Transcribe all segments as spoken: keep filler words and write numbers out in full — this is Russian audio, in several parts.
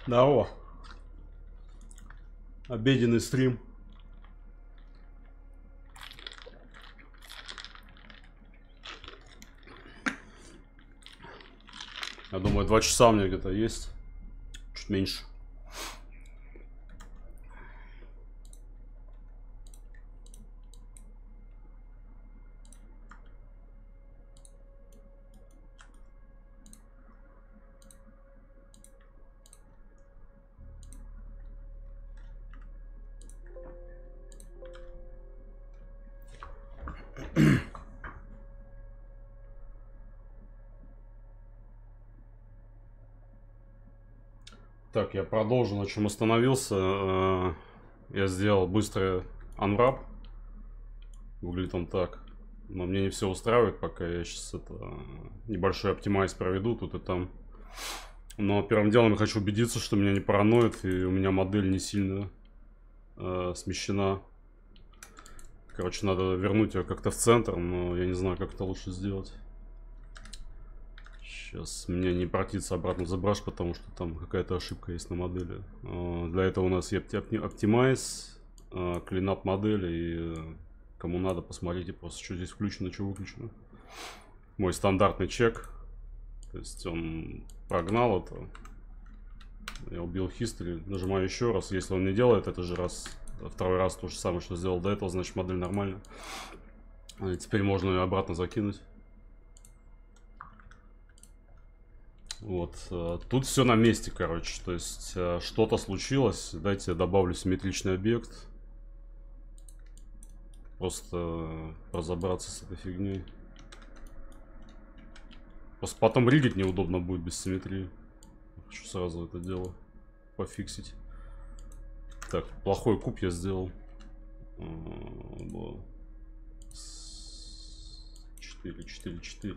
Здорово. Обеденный стрим. Я думаю, два часа у меня где-то есть. Чуть меньше. Так, я продолжу, на чем остановился. Я сделал быстрый unwrap. Выглядит он так. Но мне не все устраивает, пока я сейчас это небольшой оптимайз проведу тут и там. Но первым делом я хочу убедиться, что меня не параноид и у меня модель не сильно э, смещена. Короче, надо вернуть ее как-то в центр, но я не знаю, как это лучше сделать. Сейчас мне не прокатиться обратно в ZBrush, потому что там какая-то ошибка есть на модели. Для этого у нас есть Optimize, Cleanup модели, и кому надо, посмотрите просто, что здесь включено, что выключено. Мой стандартный чек. То есть он прогнал это. Я убил History, нажимаю еще раз. Если он не делает это же раз, второй раз то же самое, что сделал до этого, значит модель нормальная. И теперь можно ее обратно закинуть. Вот, тут все на месте, короче, то есть что-то случилось. Дайте я добавлю симметричный объект. Просто разобраться с этой фигней. Просто потом ригать неудобно будет без симметрии. Хочу сразу это дело пофиксить. Так, плохой куб я сделал. четыре, четыре, четыре.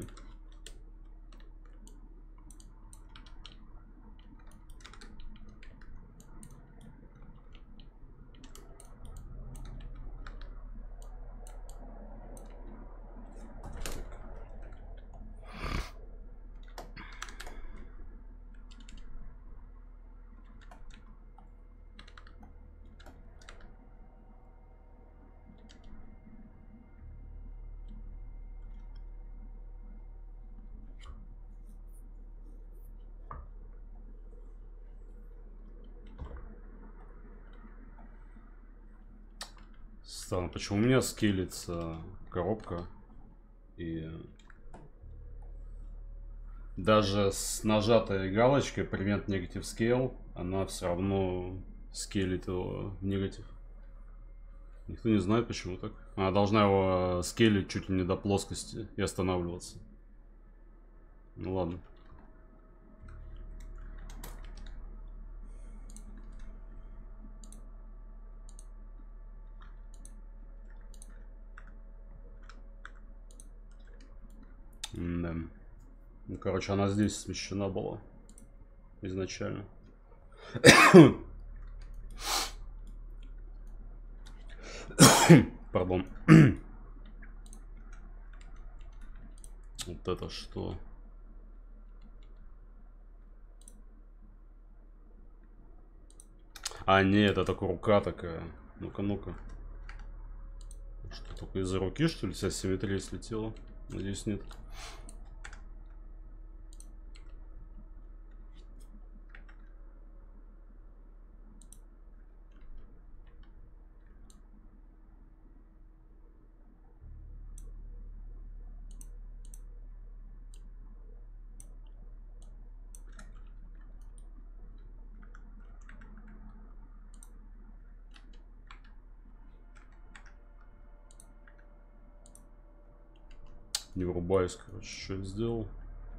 Странно, почему у меня скейлится коробка и даже с нажатой галочкой Prevent Negative Scale она все равно скейлит его в негатив. Никто не знает, почему так. Она должна его скейлить чуть ли не до плоскости и останавливаться. Ну ладно. Да. Ну, короче, она здесь смещена была изначально. Пардон. Вот это что? А, нет, это только рука такая. Ну-ка, ну-ка. Что, только из-за руки, что ли, вся симметрия слетела? Надеюсь, нет. Не врубаюсь, короче, что я сделал.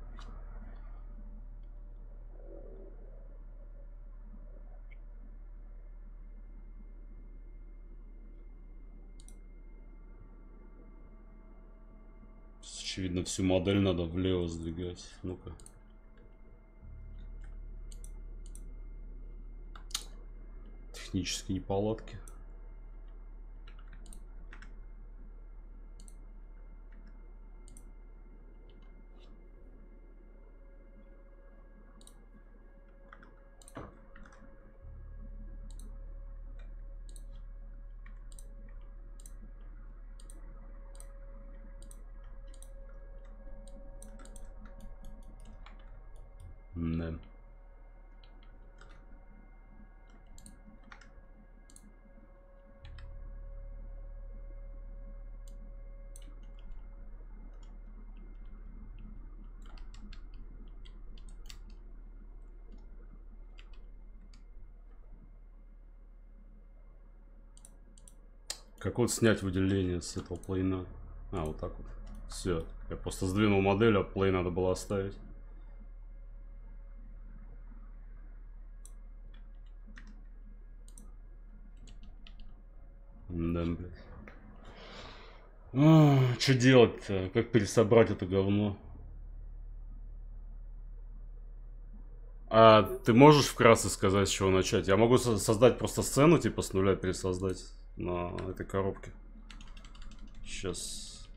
Очевидно, всю модель надо влево сдвигать. Ну-ка. Технические неполадки. Как вот снять выделение с этого плейна? А, вот так вот. Все. Я просто сдвинул модель, а плей надо было оставить. Да, блин. А, что делать-то? Как пересобрать это говно? А ты можешь вкратце сказать, с чего начать? Я могу со создать просто сцену, типа с нуля пересоздать на этой коробке. Сейчас.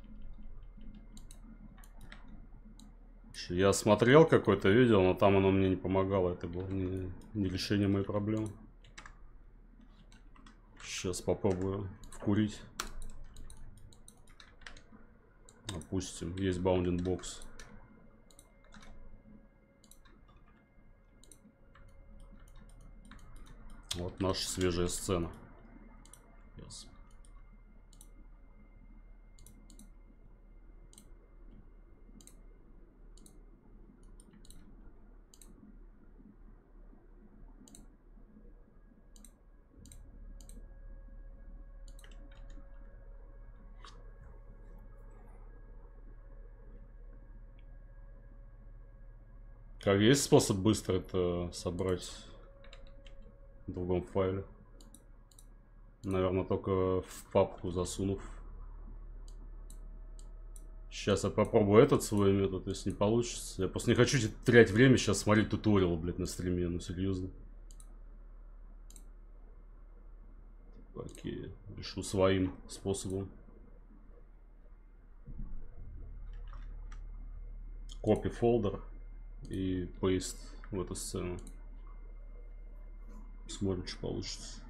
Я смотрел какое-то видео, но там оно мне не помогало. Это было не, не решение моей проблемы. Сейчас попробую вкурить. Допустим, есть Bounding Box. Вот наша свежая сцена. Yes. Как есть способ быстро это собрать в другом файле? Наверное, только в папку засунув. Сейчас я попробую этот свой метод, если не получится. Я просто не хочу терять время сейчас смотреть туториал, блядь, на стриме, ну серьезно. Окей, решу своим способом. Копи фолдер и пейст в эту сцену. Смотрим, что получится.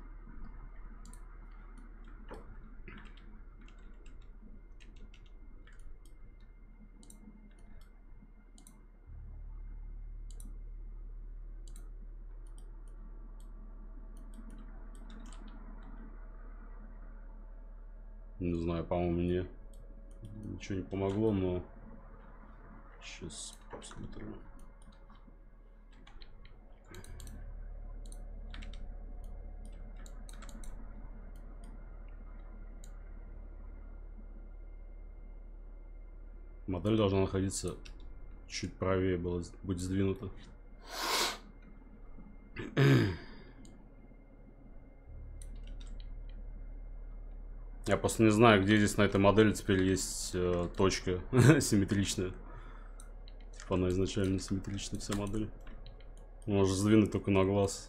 Не знаю, по-моему, мне ничего не помогло, но сейчас посмотрим. Модель должна находиться чуть правее, было быть сдвинута. Я просто не знаю, где здесь на этой модели теперь есть э, точка симметричная. Типа она изначально симметричная, вся модель. Можно сдвинуть только на глаз.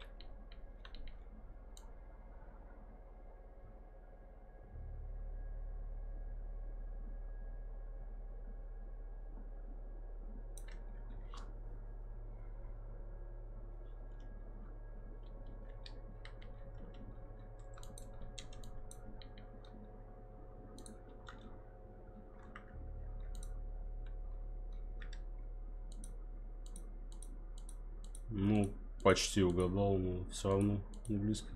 Ну, почти угадал, но все равно не близко.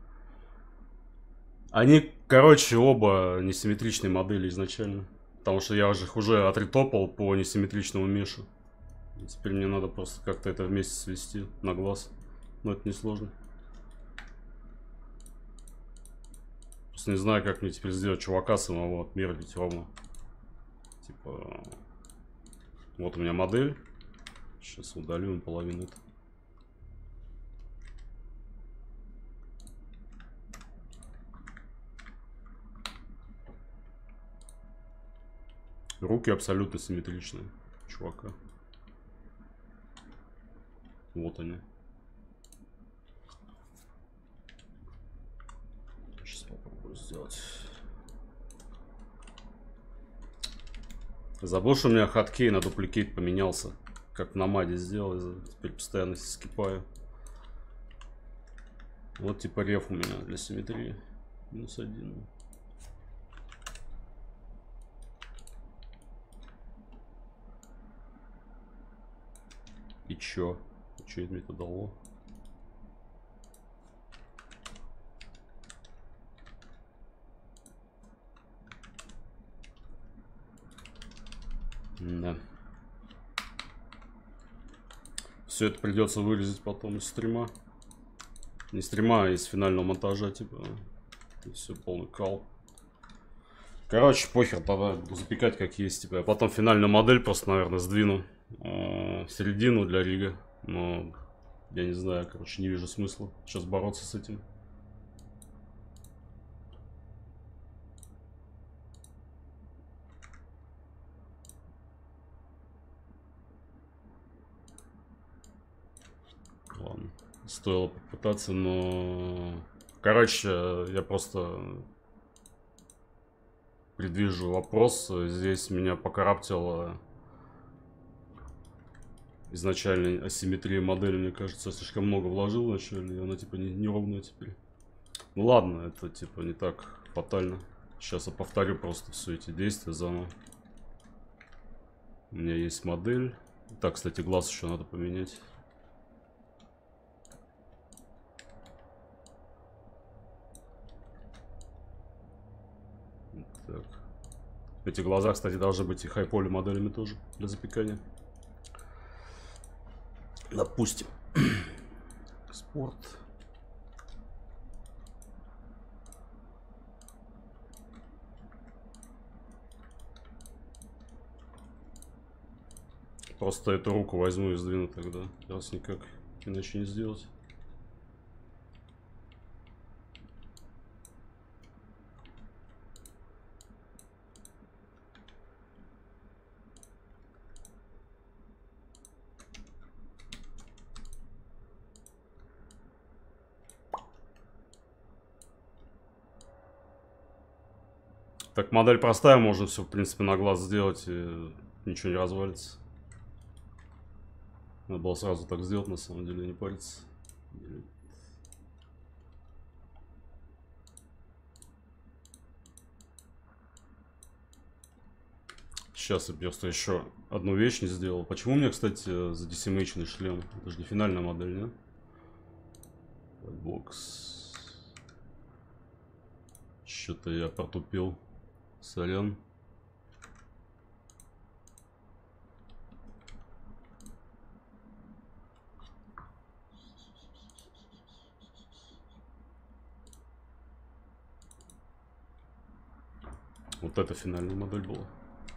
Они, короче, оба несимметричные модели изначально. Потому что я же их уже отритопал по несимметричному мешу. Теперь мне надо просто как-то это вместе свести на глаз. Но это несложно. Просто не знаю, как мне теперь сделать чувака самого отмерить ровно. Типа... Вот у меня модель. Сейчас удалю половину это. Руки абсолютно симметричные, чувака. Вот они. Сейчас попробую сделать. Забыл, что у меня хаткей на дупликейт поменялся. Как на маде сделал, теперь постоянно скипаю. Вот типа реф у меня для симметрии. Минус один. И чё? Чё это мне это дало? Да. Все это придется вырезать потом из стрима. Не стрима, а из финального монтажа, типа. И все, полный кал. Короче, похер, тогда буду запекать как есть. Типа. Я потом финальную модель просто, наверное, сдвину э, в середину для рига. Но я не знаю, короче, не вижу смысла сейчас бороться с этим. Ладно, стоило попытаться, но... Короче, я просто предвижу вопрос. Здесь меня покараптило изначально асимметрия модели, мне кажется, я слишком много вложил вначале, и она типа не, неровная теперь. Ну ладно, это типа не так фатально. Сейчас я повторю просто все эти действия заново. У меня есть модель. Так, кстати, глаз еще надо поменять. Так. Эти глаза, кстати, должны быть и хай-поли моделями тоже для запекания. Допустим. Спорт. Просто эту руку возьму и сдвину тогда. Раз никак иначе не сделать. Так, модель простая, можно все, в принципе, на глаз сделать, и ничего не развалится. Надо было сразу так сделать, на самом деле, не париться. Сейчас я просто еще одну вещь не сделал. Почему у меня, кстати, задесимейченный шлем? Это же не финальная модель, не? Бокс. Что-то я протупил. Сорян. Вот это финальная модель была.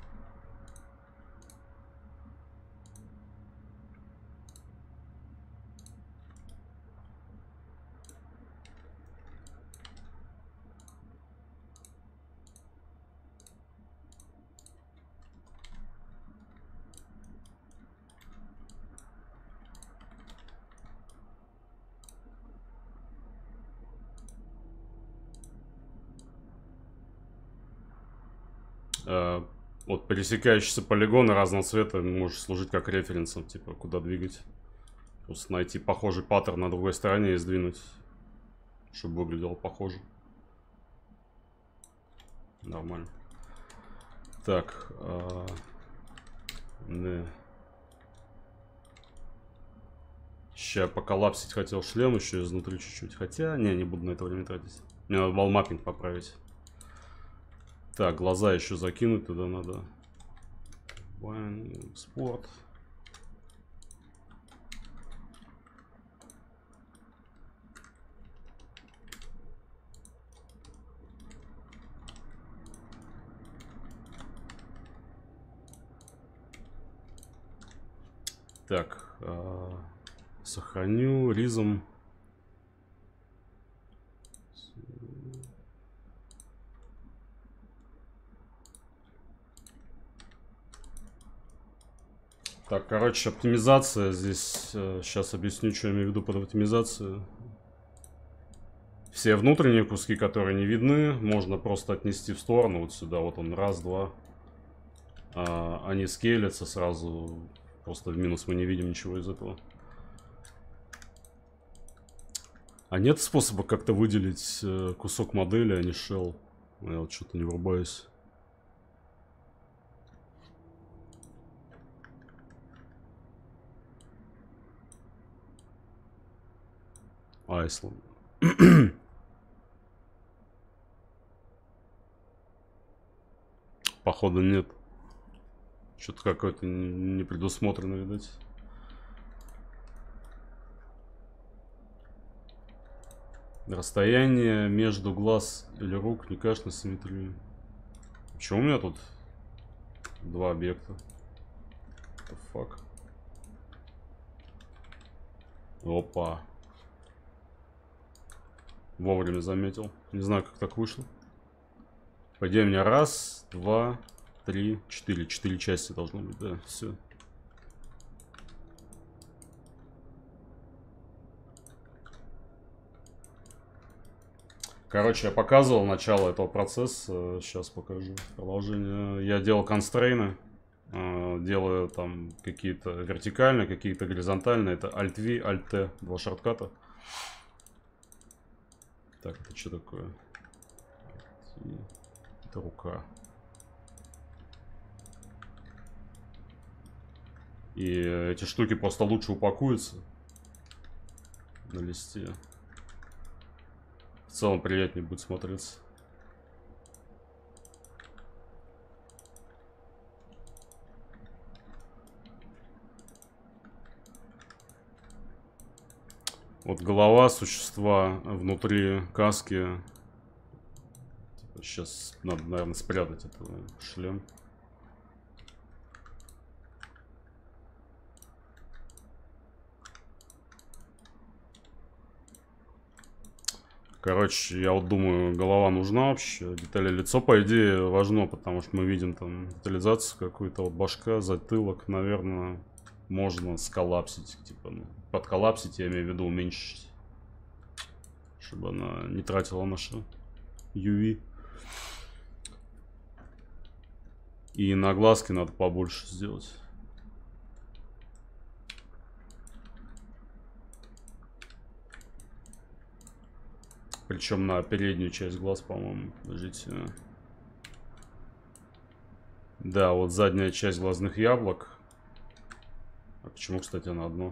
Вот пересекающиеся полигоны разного цвета может служить как референсом, типа, куда двигать. Просто найти похожий паттерн на другой стороне и сдвинуть, чтобы выглядело похоже. Нормально. Так. А... Не. Сейчас поколлапсить хотел шлем еще изнутри чуть-чуть. Хотя, не, не буду на это время тратить. Мне надо валмаппинг поправить. Так, глаза еще закинуть туда надо. Спорт. Так, э, сохраню ризом. Так, короче, оптимизация здесь. Э, сейчас объясню, что я имею в виду под оптимизацией. Все внутренние куски, которые не видны, можно просто отнести в сторону. Вот сюда, вот он, раз, два. А, они скейлятся сразу. Просто в минус мы не видим ничего из этого. А нет способа как-то выделить э, кусок модели, а не shell? Я вот что-то не врубаюсь. Айсланд. Походу нет. Что-то какое-то не предусмотрено, видать. Расстояние между глаз или рук не кажется на симметрию. Почему у меня тут два объекта? What the fuck? Опа. Вовремя заметил. Не знаю, как так вышло. По идее, у меня раз, два, три, четыре. Четыре части должно быть, да, все. Короче, я показывал начало этого процесса. Сейчас покажу продолжение. Я делал констрейны. Делаю там какие-то вертикальные, какие-то горизонтальные. Это Alt-V, Alt-T, два шортката. Так, это что такое? Это рука. И эти штуки просто лучше упакуются на листе. В целом приятнее будет смотреться. Вот голова существа внутри каски. Сейчас надо, наверное, спрятать этот шлем. Короче, я вот думаю, голова нужна вообще. Детали лицо, по идее, важно, потому что мы видим там детализацию какую-то. Вот башка, затылок, наверное, можно сколлапсить. Типа, ну, подколлапсить, я имею в виду уменьшить. Чтобы она не тратила наше ю ви. И на глазки надо побольше сделать. Причем на переднюю часть глаз, по-моему. Подождите. Да, вот задняя часть глазных яблок. А почему, кстати, на одно?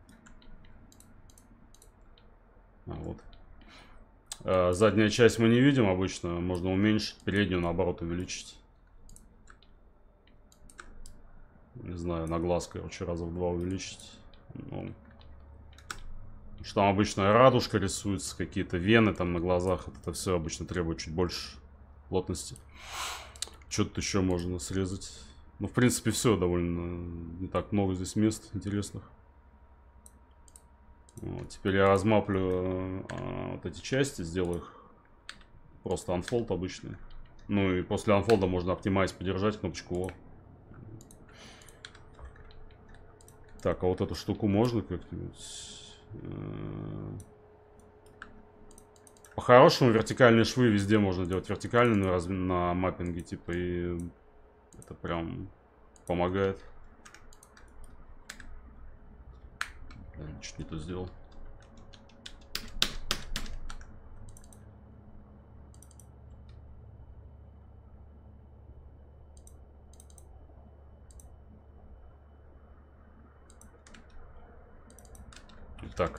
А, вот. А, задняя часть мы не видим обычно. Можно уменьшить. Переднюю, наоборот, увеличить. Не знаю, на глаз, короче, раза в два увеличить. Ну, что там обычно радужка рисуется, какие-то вены там на глазах. Вот это все обычно требует чуть больше плотности. Что-то еще можно срезать. Ну, в принципе, все довольно не так много здесь мест интересных. Вот, теперь я размаплю а, вот эти части, сделаю их просто unfold обычный. Ну и после unfold можно Optimize подержать кнопочку О. Так, а вот эту штуку можно как-нибудь... По-хорошему, вертикальные швы везде можно делать вертикальные на, на маппинге, типа, и это прям помогает. Блин, чуть не то сделал. Так.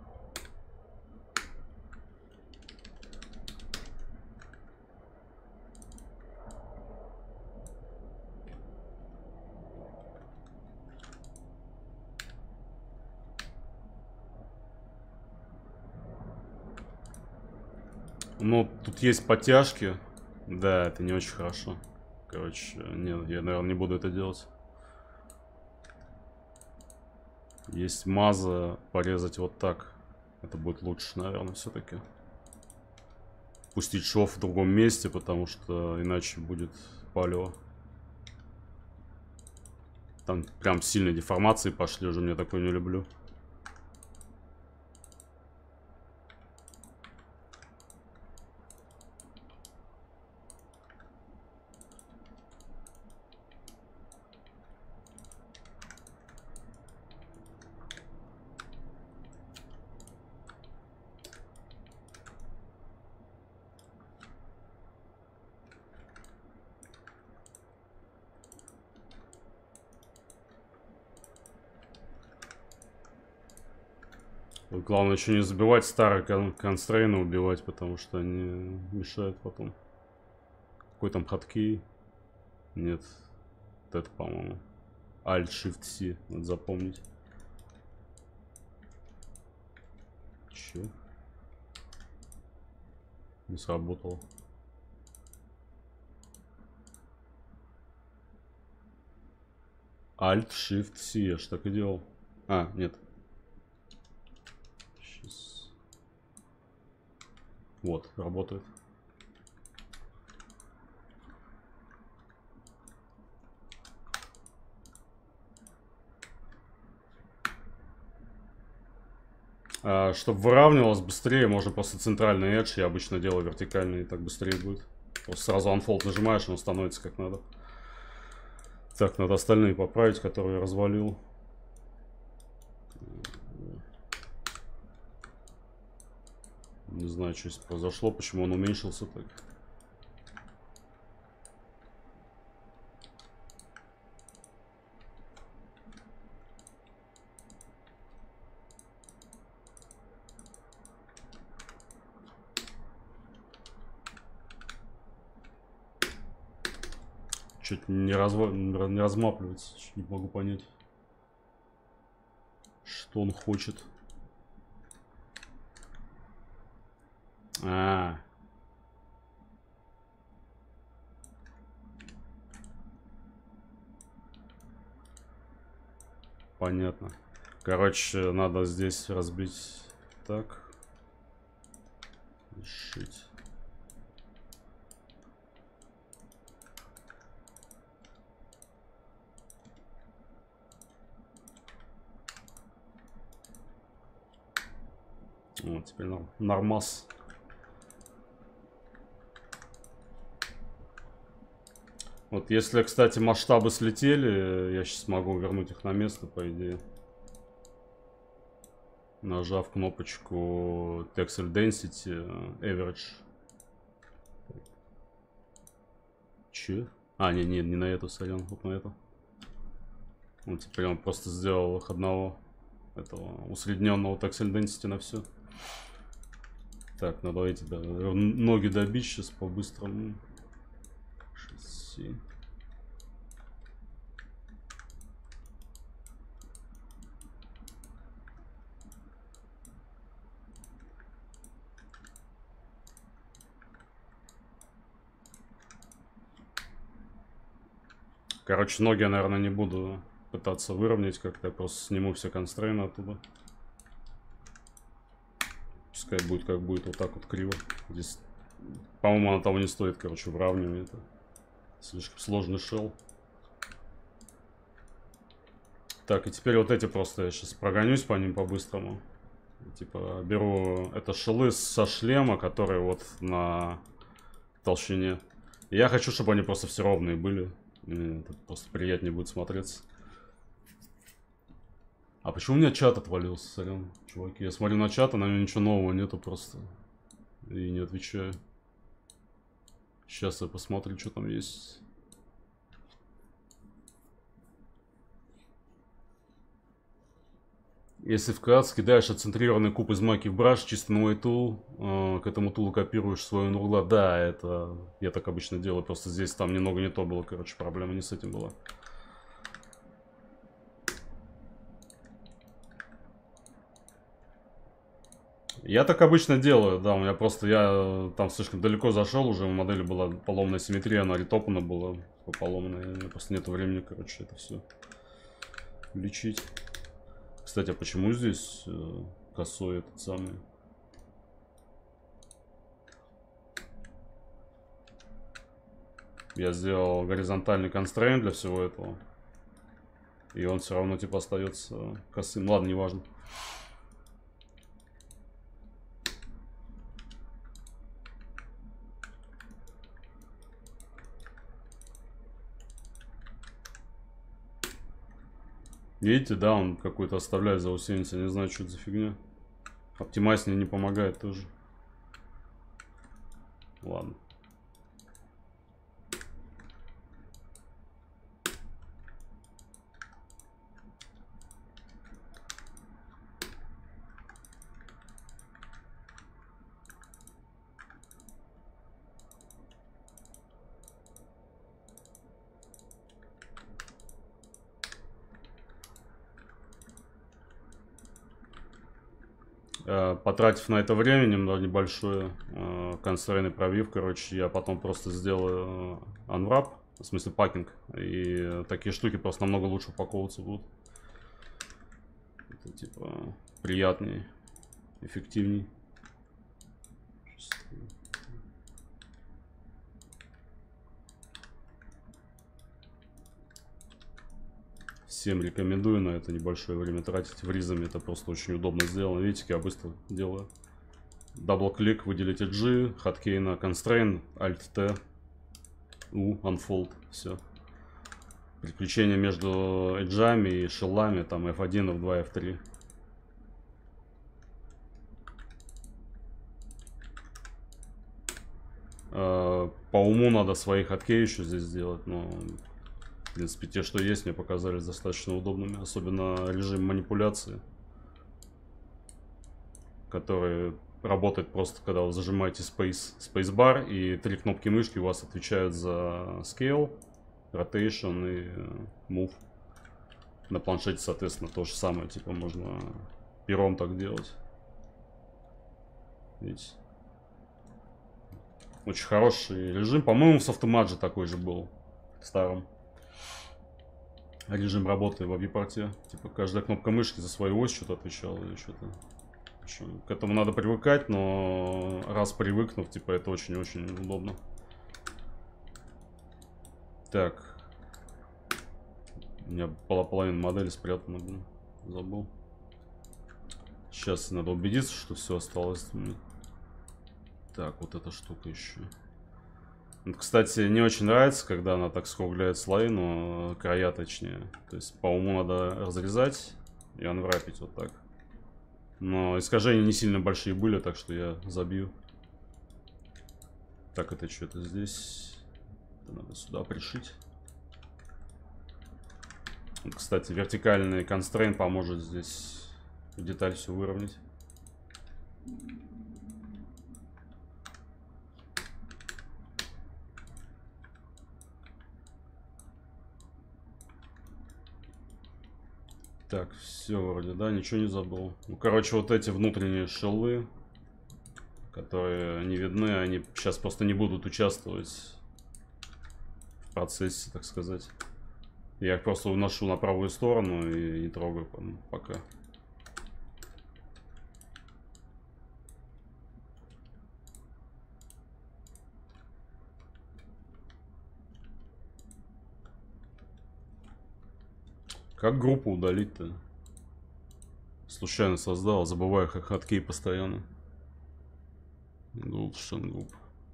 Ну, тут есть подтяжки. Да, это не очень хорошо. Короче, нет, я, наверное, не буду это делать. Есть маза, порезать вот так. Это будет лучше, наверное, все-таки. Пустить шов в другом месте, потому что иначе будет палево. Там прям сильные деформации пошли, уже мне такое не люблю. Главное еще не забивать старые кон констрейны убивать, потому что они мешают потом. Какой там хоткей? Нет. Вот это, по-моему. Alt-Shift-C. Надо запомнить. Че? Не сработало. Alt, Shift, C, я ж так и делал. А, нет. Сейчас. Вот, работает. А, чтобы выравнивалось быстрее, можно просто центральный edge. Я обычно делаю вертикальный, и так быстрее будет. Просто сразу unfold нажимаешь, он становится как надо. Так, надо остальные поправить, которые я развалил. Не знаю, что здесь произошло, почему он уменьшился так. Чуть не, разва... не размапливается, не могу понять, что он хочет. А, -а, -а. Понятно. Короче, надо здесь разбить так. Решить. Вот, теперь нормас. Вот, если, кстати, масштабы слетели, я сейчас могу вернуть их на место, по идее. Нажав кнопочку Texel Density Average. Че? А, не, не, не на эту, сорян, вот на эту. Вот теперь он просто сделал их одного этого усредненного Texel Density на все. Так, надо эти, да, ноги добить сейчас по-быстрому. Шасси. Короче, ноги я, наверное, не буду пытаться выровнять как-то. Я просто сниму все констрейны оттуда. Пускай будет как будет, вот так вот криво. Здесь, по-моему, она того не стоит, короче, выравнивание. Это слишком сложный шел. Так, и теперь вот эти просто я сейчас прогонюсь по ним по-быстрому. Типа, беру это шелы со шлема, которые вот на толщине. И я хочу, чтобы они просто все ровные были. Мне это просто приятнее будет смотреться. А почему у меня чат отвалился, сорян, чуваки? Я смотрю на чат, а на него ничего нового нету просто. И не отвечаю. Сейчас я посмотрю, что там есть. Если вкратце кидаешь отцентрированный куб из маки в браш, чисто на мой тул, э, к этому тулу копируешь свою нурла. Да, это я так обычно делаю, просто здесь там немного не то было, короче, проблема не с этим была. Я так обычно делаю, да, у меня просто, я там слишком далеко зашел, уже у модели была поломная симметрия, она ретопана была поломанная, у меня просто нету времени, короче, это все лечить. Кстати, а почему здесь э, косой этот самый? Я сделал горизонтальный констрейн для всего этого. И он все равно типа остается косым. Ладно, неважно. Видите, да, он какой-то оставляет за усиление. Не знаю, что это за фигня. Оптимайз мне не помогает тоже. Ладно. Потратив на это время немного небольшое, констрейн пробив, короче, я потом просто сделаю unwrap, в смысле пакинг, и такие штуки просто намного лучше упаковываться будут. Это типа приятнее, эффективней. Всем рекомендую на это небольшое время тратить. В ризами это просто очень удобно сделано. Видите, я быстро делаю. Дабл-клик, выделить эджи, хаткей на constrain, Alt-T, U, Unfold, все. Переключение между эджами и шеллами, там эф один, эф два, эф три. По уму надо свои хаткей еще здесь сделать, но... В принципе, те, что есть, мне показались достаточно удобными. Особенно режим манипуляции, который работает просто, когда вы зажимаете Space, Spacebar, и три кнопки мышки у вас отвечают за Scale, Rotation и Move. На планшете, соответственно, то же самое. Типа, можно пером так делать. Видите? Очень хороший режим. По-моему, в Softmagic такой же был. Старом. Режим работы во вьюпорте. Типа каждая кнопка мышки за свою ось что-то отвечала или что-то. К этому надо привыкать, но раз привыкнув, типа это очень-очень удобно. Так. У меня была половина модели спрятана, блин. Забыл. Сейчас надо убедиться, что все осталось. Так, вот эта штука еще. Кстати, не очень нравится, когда она так скругляет слои, но края точнее. То есть по уму надо разрезать и анврапить вот так. Но искажения не сильно большие были, так что я забью. Так, это что-то здесь. Это надо сюда пришить. Вот, кстати, вертикальный constraint поможет здесь деталь все выровнять. Так, все вроде, да, ничего не забыл. Ну, короче, вот эти внутренние шеллы, которые не видны, они сейчас просто не будут участвовать в процессе, так сказать. Я их просто уношу на правую сторону и не трогаю пока. Как группу удалить-то? Случайно создал, забываю как хаткей постоянно. Group, Group.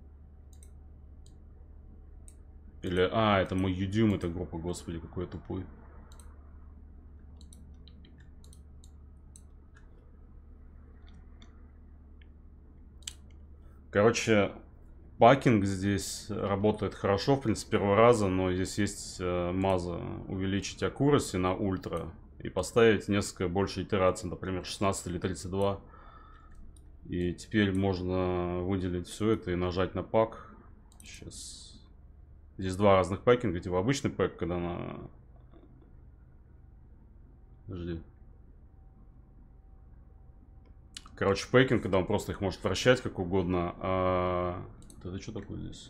Или, а, это мой Udum, это группа, господи, какой я тупой. Короче, пакинг здесь работает хорошо, в принципе, первого раза, но здесь есть э, маза увеличить accuracy на ультра и поставить несколько больше итераций, например, шестнадцать или тридцать два. И теперь можно выделить все это и нажать на пак. Сейчас. Здесь два разных пакинга, типа обычный пак, когда на... Подожди. Короче, пэкинг, когда он просто их может вращать как угодно. А... Это что такое здесь?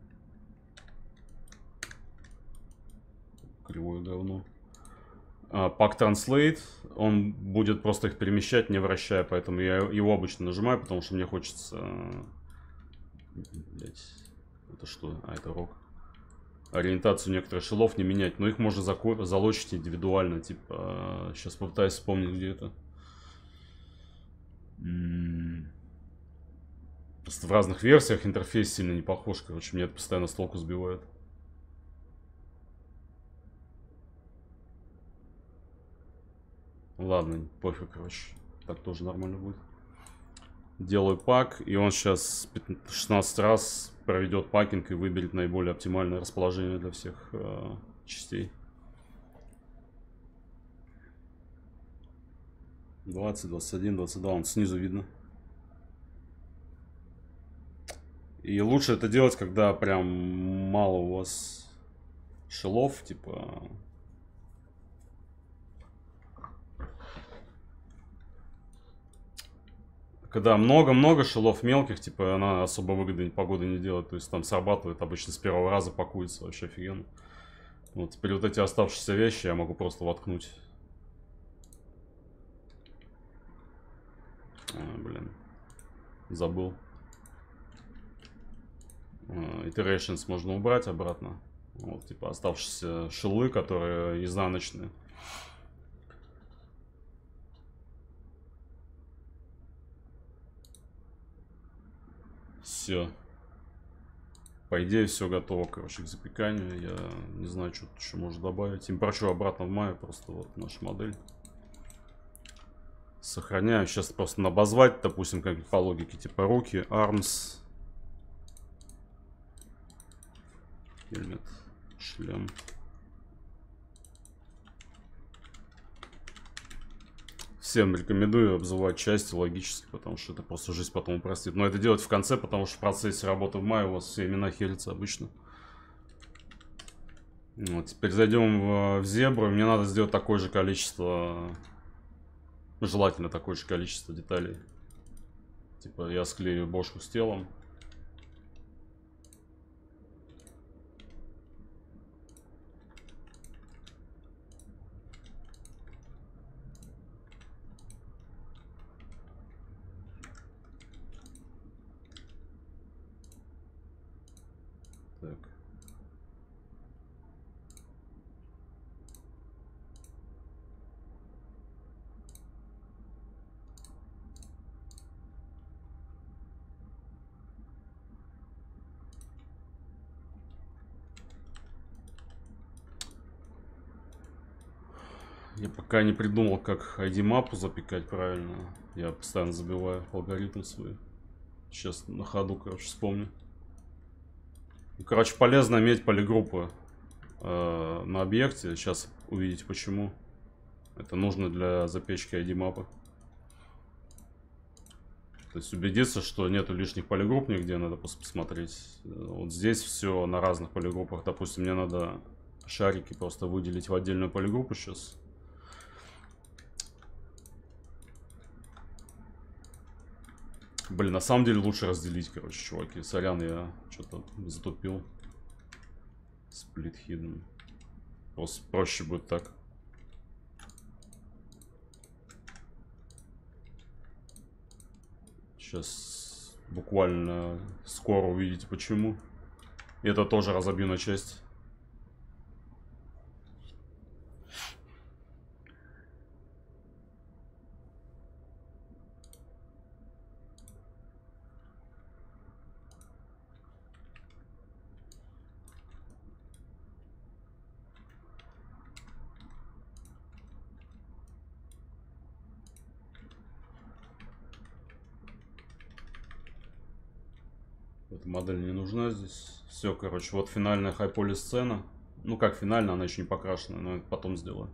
Кривое говно. Пак Translate, он будет просто их перемещать, не вращая, поэтому я его обычно нажимаю, потому что мне хочется... Блять, это что? А, это рок. Ориентацию некоторых шелов не менять, но их можно залочить индивидуально, типа... Сейчас попытаюсь вспомнить, где это. Просто в разных версиях интерфейс сильно не похож, короче, меня это постоянно с толку сбивает. Ладно, пофиг, короче. Так тоже нормально будет. Делаю пак, и он сейчас шестнадцать раз проведет пакинг и выберет наиболее оптимальное расположение для всех э, частей. двадцать, двадцать один, двадцать два, он снизу видно. И лучше это делать, когда прям мало у вас шелов, типа... когда много-много шелов мелких, типа, она особо выгоды погоды не делает. То есть там срабатывает обычно с первого раза, пакуется вообще офигенно. Вот теперь вот эти оставшиеся вещи я могу просто воткнуть. А, блин. Забыл. А, iterations можно убрать обратно. Вот, типа, оставшиеся шелы, которые изнаночные. Все. По идее, все готово, короче, к запеканию. Я не знаю, что еще можно добавить. Импорчу обратно в маю, просто вот наша модель. Сохраняю. Сейчас просто на обозвать, допустим, как по логике, типа руки, arms, хельмет, шлем. Всем рекомендую обзывать части логически, потому что это просто жизнь потом упростит. Но это делать в конце, потому что в процессе работы в мае у вас все имена херятся обычно. Вот, теперь зайдем в, в зебру. Мне надо сделать такое же количество, желательно такое же количество деталей. Типа я склею бошку с телом. Так. Я пока не придумал, как ай ди-мапу запекать правильно. Я постоянно забиваю алгоритм свой. Сейчас на ходу, короче, вспомню. Ну, короче, полезно иметь полигруппы э, на объекте. Сейчас увидите почему. Это нужно для запечки ай ди-мапа. То есть убедиться, что нету лишних полигрупп нигде, надо посмотреть. Вот здесь все на разных полигруппах. Допустим, мне надо шарики просто выделить в отдельную полигруппу сейчас. Блин, на самом деле лучше разделить, короче, чуваки. Сорян, я что-то затупил. Сплит hidden. Просто проще будет так. Сейчас буквально скоро увидите почему. И это тоже разобью на части. Эта модель не нужна здесь. Все, короче, вот финальная хайполи сцена. Ну как финальная, она еще не покрашена, но это потом сделаю.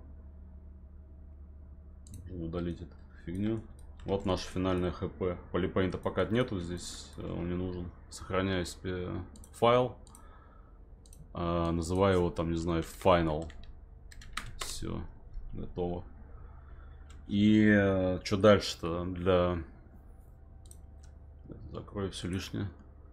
Нужно удалить эту фигню. Вот наша финальная хп. Полипейнта пока нету здесь, он не нужен. Сохраняю себе файл. А, называю его там, не знаю, final. Все, готово. И что дальше-то для... Закрою все лишнее.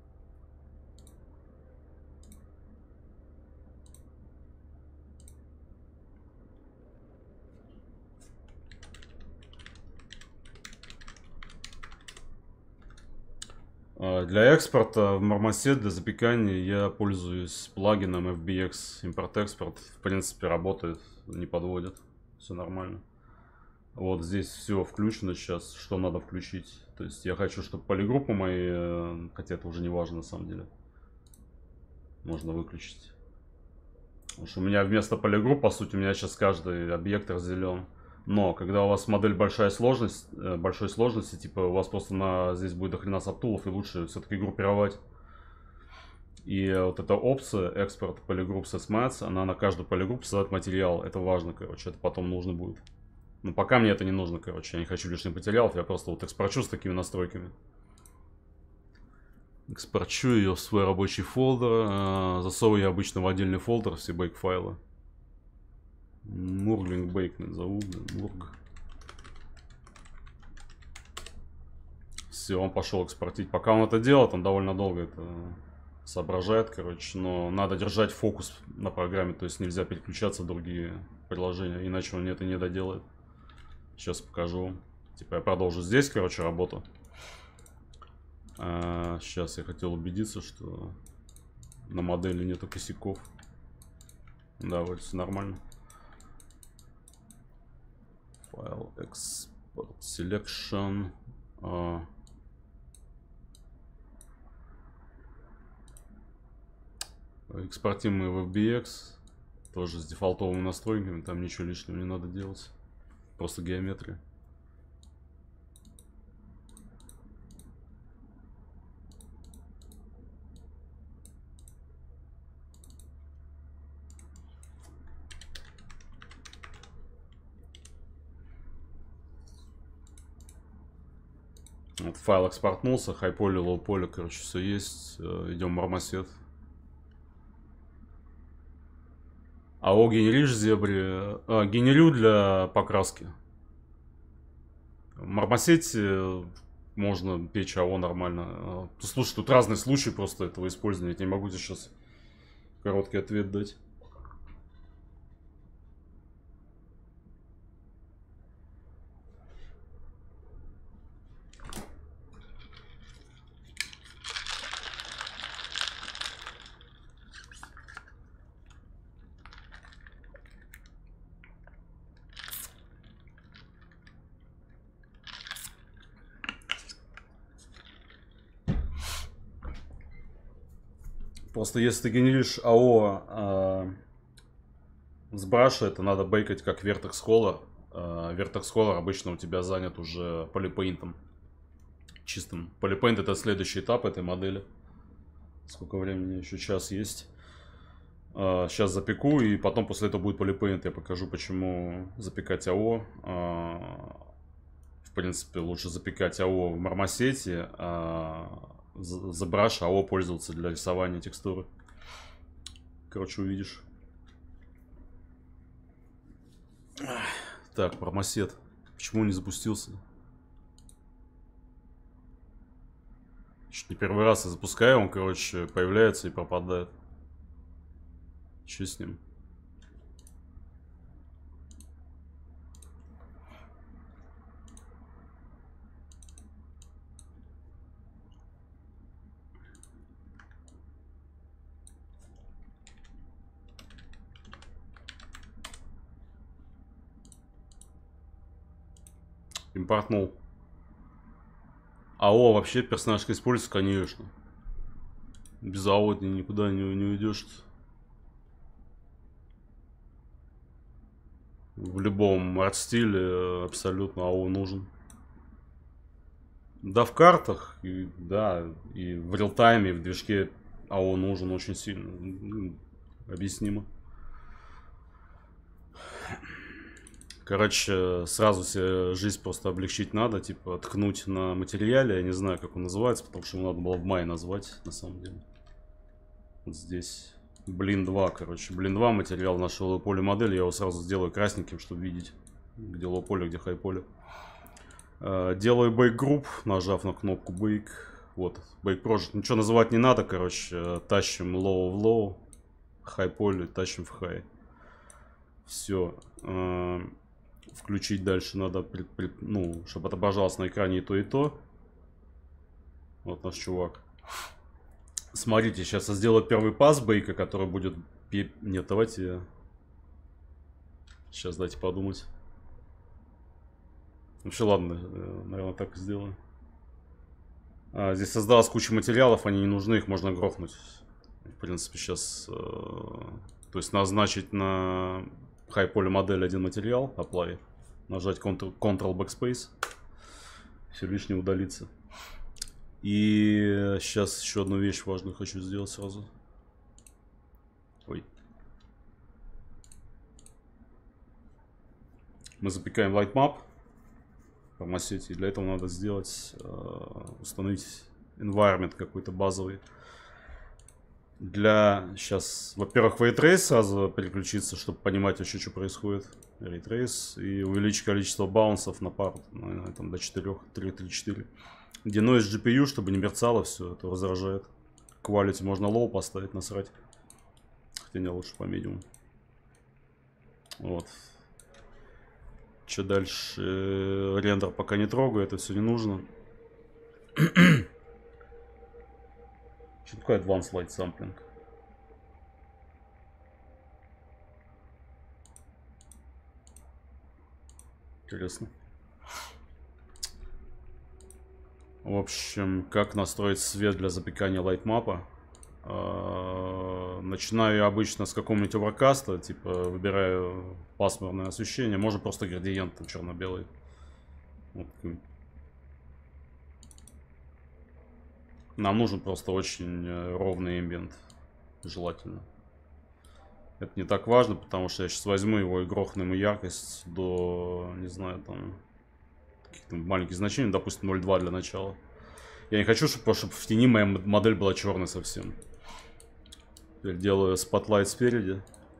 Для экспорта в Marmoset для запекания я пользуюсь плагином эф би экс импорт-экспорт. В принципе, работает, не подводит. Все нормально. Вот здесь все включено сейчас, что надо включить. То есть я хочу, чтобы полигруппы мои, хотя это уже не важно на самом деле, можно выключить. Потому что у меня вместо полигрупп, по сути, у меня сейчас каждый объект разделен. Но когда у вас модель большая сложность, большой сложности, типа у вас просто на здесь будет дохрена сабтулов, и лучше все-таки группировать. И вот эта опция экспорт полигрупп с эс-матс, она на каждую полигруппу создает материал. Это важно, короче, это потом нужно будет. Но пока мне это не нужно, короче, я не хочу лишних материалов, я просто вот экспорчу с такими настройками. Экспорчу ее в свой рабочий фолдер, засовываю я обычно в отдельный фолдер все бейк-файлы. Мурглинг бейк назову, мург. Все, он пошел экспортить. Пока он это делает, он довольно долго это соображает, короче. Но надо держать фокус на программе, то есть нельзя переключаться в другие приложения, иначе он это не доделает. Сейчас покажу вам. Типа я продолжу здесь, короче, работу. А, сейчас я хотел убедиться, что на модели нету косяков. Да, вот все нормально. Файл, экспорт, selection. А. Экспортим мы в эф би экс. Тоже с дефолтовыми настройками. Там ничего лишнего не надо делать. Просто геометрия. Вот файл экспортнулся, хайполе, лоу-поле, короче, все есть. Идем в мармосет. АО генеришь в зебре. А, генерю для покраски. В мармосете можно печь АО нормально. Слушай, тут разные случаи просто этого использования. Я не могу тебе сейчас короткий ответ дать. Просто если ты генеришь АО э, с браша, это надо бейкать как Vertex Color. Э, Vertex Color обычно у тебя занят уже полипейнтом чистым. Полипейнт это следующий этап этой модели. Сколько времени? Еще час есть. Э, сейчас запеку, и потом после этого будет полипейнт. Я покажу, почему запекать АО. Э, в принципе, лучше запекать АО в мармосете. Э, За браш АО пользоваться для рисования текстуры. Короче, увидишь. Так, мармосет. Почему не запустился? Чуть не первый раз я запускаю, он, короче, появляется и пропадает. Что с ним? Импортнул. АО вообще персонажка используется, конечно. Без АО ты никуда не, не уйдешь. В любом арт-стиле абсолютно АО нужен. Да, в картах, и, да, и в реал-тайме, в движке АО нужен очень сильно. Объяснимо. Короче, сразу себе жизнь просто облегчить надо, типа ткнуть на материале, я не знаю, как он называется, потому что ему надо было в мае назвать, на самом деле. Вот здесь блин два, короче, блин два материал нашел лоу-поле модель, я его сразу сделаю красненьким, чтобы видеть, где лоу-поле, где хай-поле. Делаю bake group, нажав на кнопку bake, вот, bake project, ничего называть не надо, короче, тащим low в low, хай-поле тащим в high. Все. Включить дальше надо, ну, чтобы отображалось на экране и то, и то. Вот наш чувак. Смотрите, сейчас я сделаю первый пас бейка, который будет... Нет, давайте... Сейчас дайте подумать. Вообще, ладно, наверное, так и сделаю. А, здесь создалась куча материалов, они не нужны, их можно грохнуть. В принципе, сейчас... То есть назначить на... хай-поле модель один материал, apply, нажать Ctrl Backspace, все лишнее удалится. И сейчас еще одну вещь важную хочу сделать сразу. Ой. Мы запекаем lightmap в мармосете, и для этого надо сделать, установить environment какой-то базовый. Для сейчас, во-первых, в Ray Trace сразу переключиться, чтобы понимать вообще, что происходит. Ray Trace и увеличить количество баунсов на пару, наверное, там до четырёх, три, три, четыре. Denoise джи пи ю, чтобы не мерцало все, это раздражает. Quality можно low поставить, насрать. Хотя не, лучше по медиуму. Вот. Что дальше? Рендер пока не трогаю, это все не нужно. Что такое Advanced Light Sampling? Интересно. В общем, как настроить свет для запекания лайтмапа? Начинаю я обычно с какого-нибудь оверкаста, типа выбираю пасмурное освещение, можно просто градиент черно-белый. Вот. Нам нужен просто очень ровный эмбиент, желательно. Это не так важно, потому что я сейчас возьму его и грохну ему яркость до, не знаю, там, каких-то маленьких значений, допустим, ноль два для начала. Я не хочу, чтобы, чтобы в тени моя модель была черной совсем. Теперь делаю спотлайт спереди.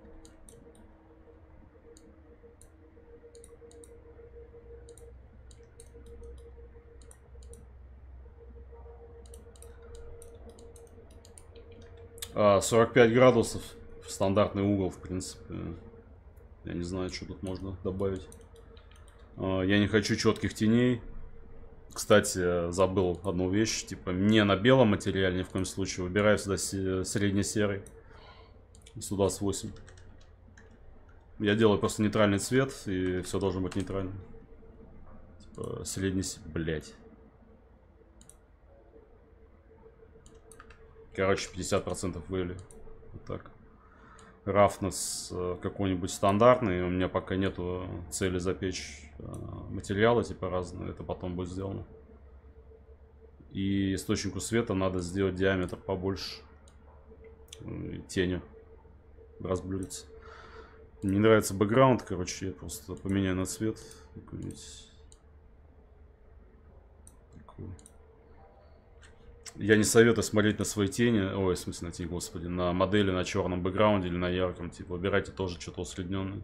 А, сорок пять градусов. Стандартный угол, в принципе. Я не знаю, что тут можно добавить. А, я не хочу четких теней. Кстати, забыл одну вещь. Типа, не на белом материале ни в коем случае. Выбираю сюда средне-серый. Сюда с восемь. Я делаю просто нейтральный цвет, и все должно быть нейтральным. Типа, средний... Блять. Короче, пятьдесят процентов вывели. Вот так. Рафнес какой-нибудь стандартный. У меня пока нету цели запечь материалы типа разные. Это потом будет сделано. И источнику света надо сделать диаметр побольше. И тенью разбавиться. Мне нравится бэкграунд, короче, я просто поменяю на цвет. Я не советую смотреть на свои тени, ой, в смысле на тени, господи, на модели на черном бэкграунде или на ярком, типа, выбирайте тоже что-то усредненное.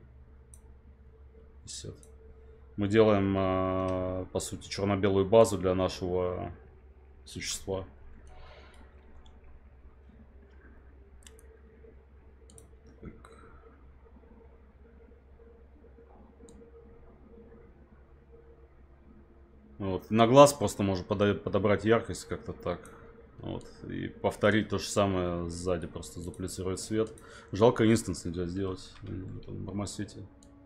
Мы делаем, по сути, черно-белую базу для нашего существа. Вот. На глаз просто можно подобрать яркость как-то так. Вот. И повторить то же самое сзади, просто задуплицировать свет. Жалко инстанс нельзя сделать в Мармосете.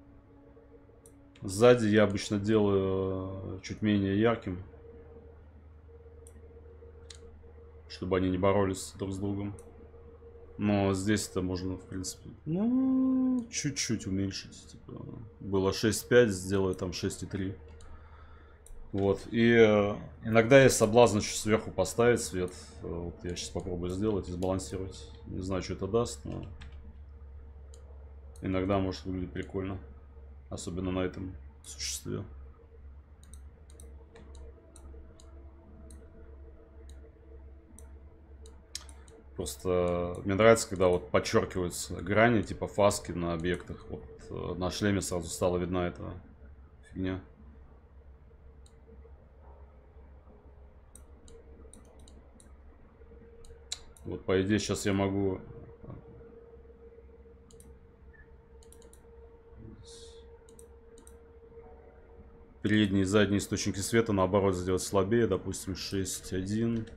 Сзади я обычно делаю чуть менее ярким, чтобы они не боролись друг с другом. Но здесь это можно, в принципе, ну, чуть-чуть уменьшить. Типа, было шесть пять, сделаю там шесть три. Вот, и э, иногда есть соблазн еще сверху поставить свет. Вот я сейчас попробую сделать и сбалансировать. Не знаю, что это даст, но иногда может выглядеть прикольно. Особенно на этом существе. Просто мне нравится, когда вот подчеркиваются грани, типа фаски на объектах. Вот э, на шлеме сразу стала видна эта фигня. Вот, по идее, сейчас я могу передние и задние источники света, наоборот, сделать слабее. Допустим, шесть один.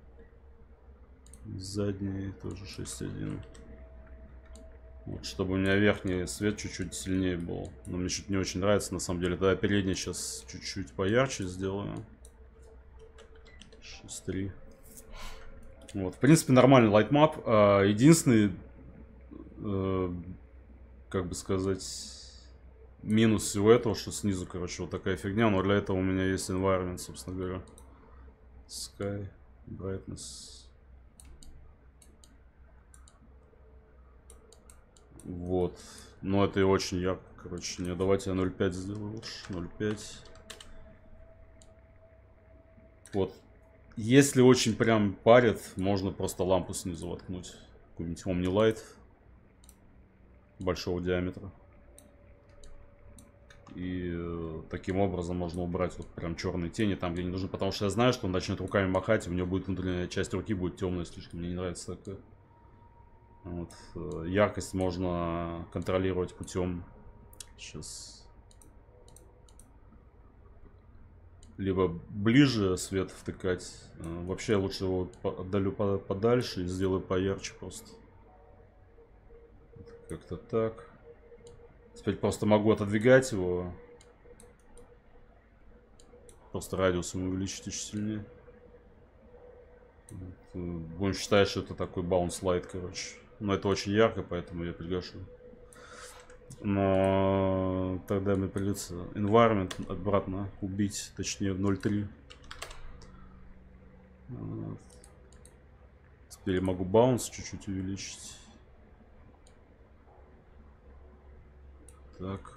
Задние тоже шесть один. Вот, чтобы у меня верхний свет чуть-чуть сильнее был. Но мне что-то не очень нравится, на самом деле. Тогда передний сейчас чуть-чуть поярче сделаю. шесть три. Вот, в принципе, нормальный лайтмап. Единственный, как бы сказать, минус всего этого, что снизу, короче, вот такая фигня. Но для этого у меня есть environment, собственно говоря. Sky, brightness. Вот. Но это и очень ярко, короче. Не, давайте я ноль пять сделаю лучше. ноль пять. Вот. Если очень прям парит, можно просто лампу снизу воткнуть. Какой-нибудь Omni-Light большого диаметра. И вот таким образом можно убрать вот прям черные тени там, где не нужны. Потому что я знаю, что он начнет руками махать, и у него будет внутренняя часть руки будет темная слишком. Мне не нравится такое. Вот. Яркость можно контролировать путем. Сейчас. Либо ближе свет втыкать. Вообще лучше его отдалю подальше и сделаю поярче просто. Как-то так. Теперь просто могу отодвигать его. Просто радиус ему увеличить очень сильнее. Будем считать, что это такой баунс-лайт, короче. Но это очень ярко, поэтому я пригашу. Но тогда мне придется environment обратно убить, точнее в ноль три. Теперь я могу баунс чуть-чуть увеличить. Так.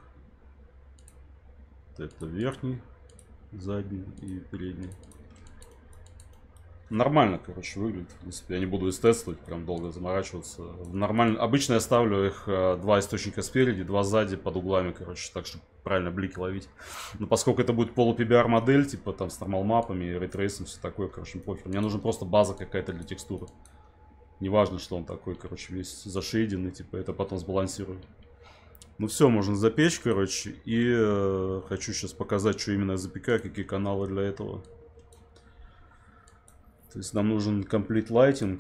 Это верхний, задний и передний. Нормально, короче, выглядит. В принципе, я не буду тестировать, прям долго заморачиваться. Нормально. Обычно я ставлю их два источника спереди, два сзади под углами, короче, так, чтобы правильно блики ловить. Но поскольку это будет полу-пи би ар модель, типа там с нормал мапами, рейтрейсом, все такое, короче, похер. Мне нужна просто база какая-то для текстуры. Неважно, что он такой, короче, весь зашейденный, типа, это потом сбалансирую. Ну все, можно запечь, короче, и э, хочу сейчас показать, что именно я запекаю, какие каналы для этого. То есть нам нужен Complete Lighting,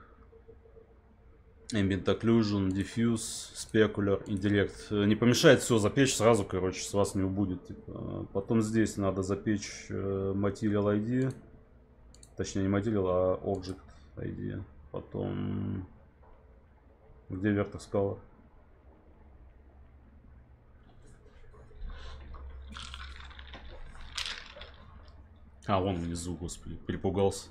Ambient Occlusion, Diffuse, Specular, Indirect. Не помешает все запечь сразу, короче, с вас не убудет. Типа. Потом здесь надо запечь Material ай ди, точнее не Material, а Object ай ди. Потом, где Vertex Color? А, вон внизу, господи, перепугался.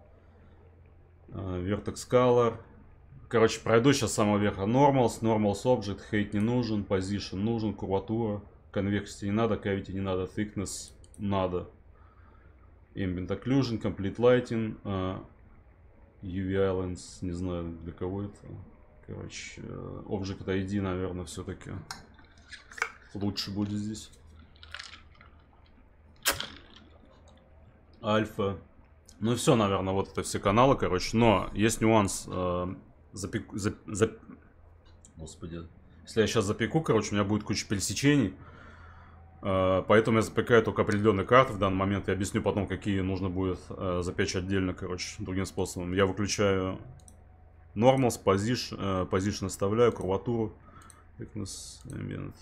Vertex Color. Короче, пройду сейчас с самого верха. Normals, Normals Object, Height не нужен, Position нужен, курватура, Convexity не надо, Cavity не надо, Thickness надо. Ambient Occlusion, Complete Lighting, uh, ю ви Islands, не знаю для кого это. Короче, Object ай ди, наверное, все-таки лучше будет здесь. Альфа. Ну и все, наверное, вот это все каналы, короче. Но есть нюанс. Э, запеку, зап, зап... Господи. Если я сейчас запеку, короче, у меня будет куча пересечений. Э, поэтому я запекаю только определенные карты в данный момент. Я объясню потом, какие нужно будет э, запечь отдельно, короче, другим способом. Я выключаю Normals, Position, э, position оставляю, курватуру. Thickness, Ambient.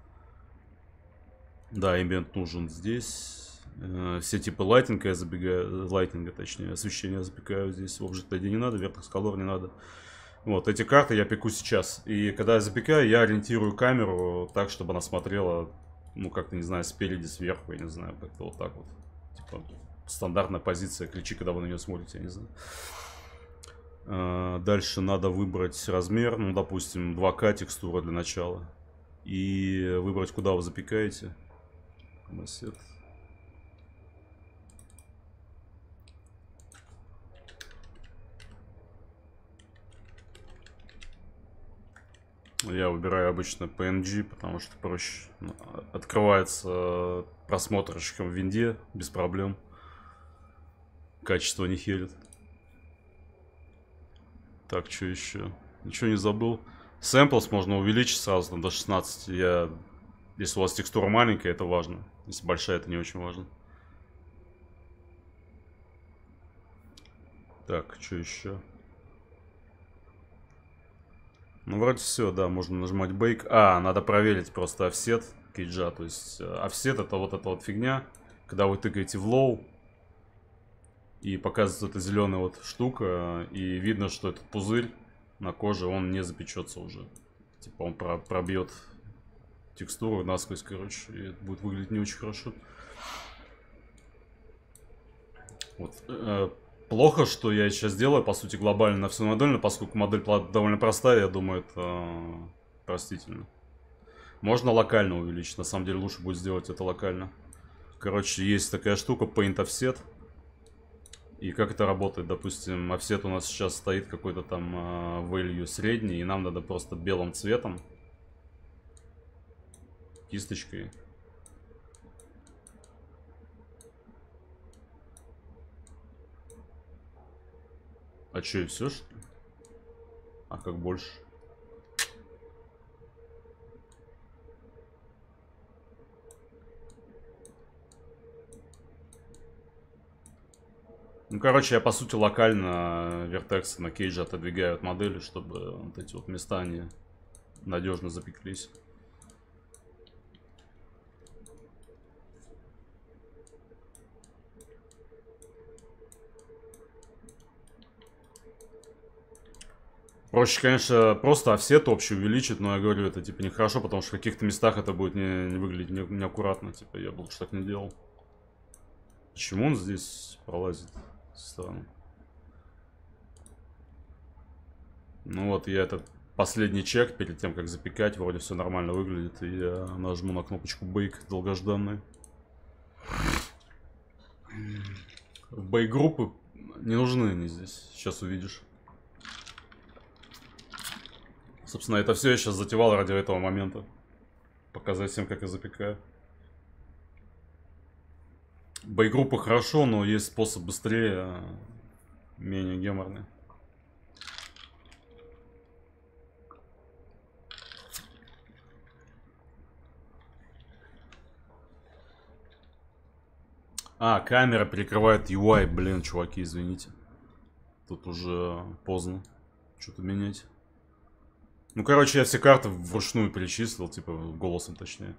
Да, Ambient нужен здесь. Все типы лайтинга я забегаю, лайтинга, точнее, освещения запекаю здесь. Object ай ди не надо, Vertex Color не надо. Вот, эти карты я пеку сейчас. И когда я запекаю, я ориентирую камеру так, чтобы она смотрела, ну, как-то, не знаю, спереди, сверху, я не знаю, как-то вот так вот. Типа, стандартная позиция ключи, когда вы на нее смотрите, я не знаю. Дальше надо выбрать размер, ну, допустим, два ка текстура для начала. И выбрать, куда вы запекаете. Массет. Я выбираю обычно пи эн джи, потому что проще. Открывается просмотрщиком в винде без проблем. Качество не херит. Так, что еще? Ничего не забыл. Сэмплс можно увеличить сразу там, до шестнадцати. Я... Если у вас текстура маленькая, это важно. Если большая, это не очень важно. Так, что еще? Ну, вроде все, да, можно нажимать Bake. А, надо проверить просто офсет кейджа. То есть офсет это вот эта вот фигня. Когда вы тыкаете в low и показывается эта зеленая вот штука, и видно, что этот пузырь на коже, он не запечется уже. Типа он пробьет текстуру насквозь, короче, и это будет выглядеть не очень хорошо. Вот. Плохо, что я сейчас делаю, по сути, глобально на всю модель, но поскольку модель довольно простая, я думаю, это простительно. Можно локально увеличить, на самом деле лучше будет сделать это локально. Короче, есть такая штука, Paint Offset. И как это работает, допустим, offset у нас сейчас стоит какой-то там value средний, и нам надо просто белым цветом, кисточкой, А что, и все, что ли? А как больше? Ну, короче, я, по сути, локально вертексы на кейдже отодвигаю от модели, чтобы вот эти вот места, они надежно запеклись. Проще, конечно, просто офсет общий увеличить, но я говорю, это типа нехорошо, потому что в каких-то местах это будет не, не выглядеть не, неаккуратно. Типа я бы лучше так не делал. Почему он здесь пролазит? Странно. Ну вот, я этот последний чек перед тем, как запекать, вроде все нормально выглядит. И я нажму на кнопочку Bake долгожданный. В бейк-группы не нужны они здесь, сейчас увидишь. Собственно, это все я сейчас затевал ради этого момента. Показать всем, как я запекаю. Бейк-группы хорошо, но есть способ быстрее, менее геморный. А, камера перекрывает ю ай. Блин, чуваки, извините. Тут уже поздно что-то менять. Ну, короче, я все карты вручную перечислил, типа, голосом точнее.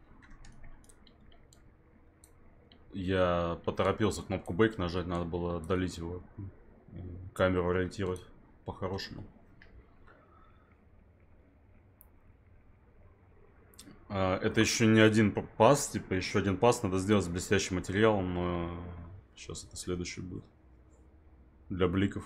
Я поторопился кнопку Bake нажать, надо было отдалить его. Камеру ориентировать по-хорошему. Это еще не один пас, типа еще один пас надо сделать с блестящим материалом, но сейчас это следующий будет. Для бликов.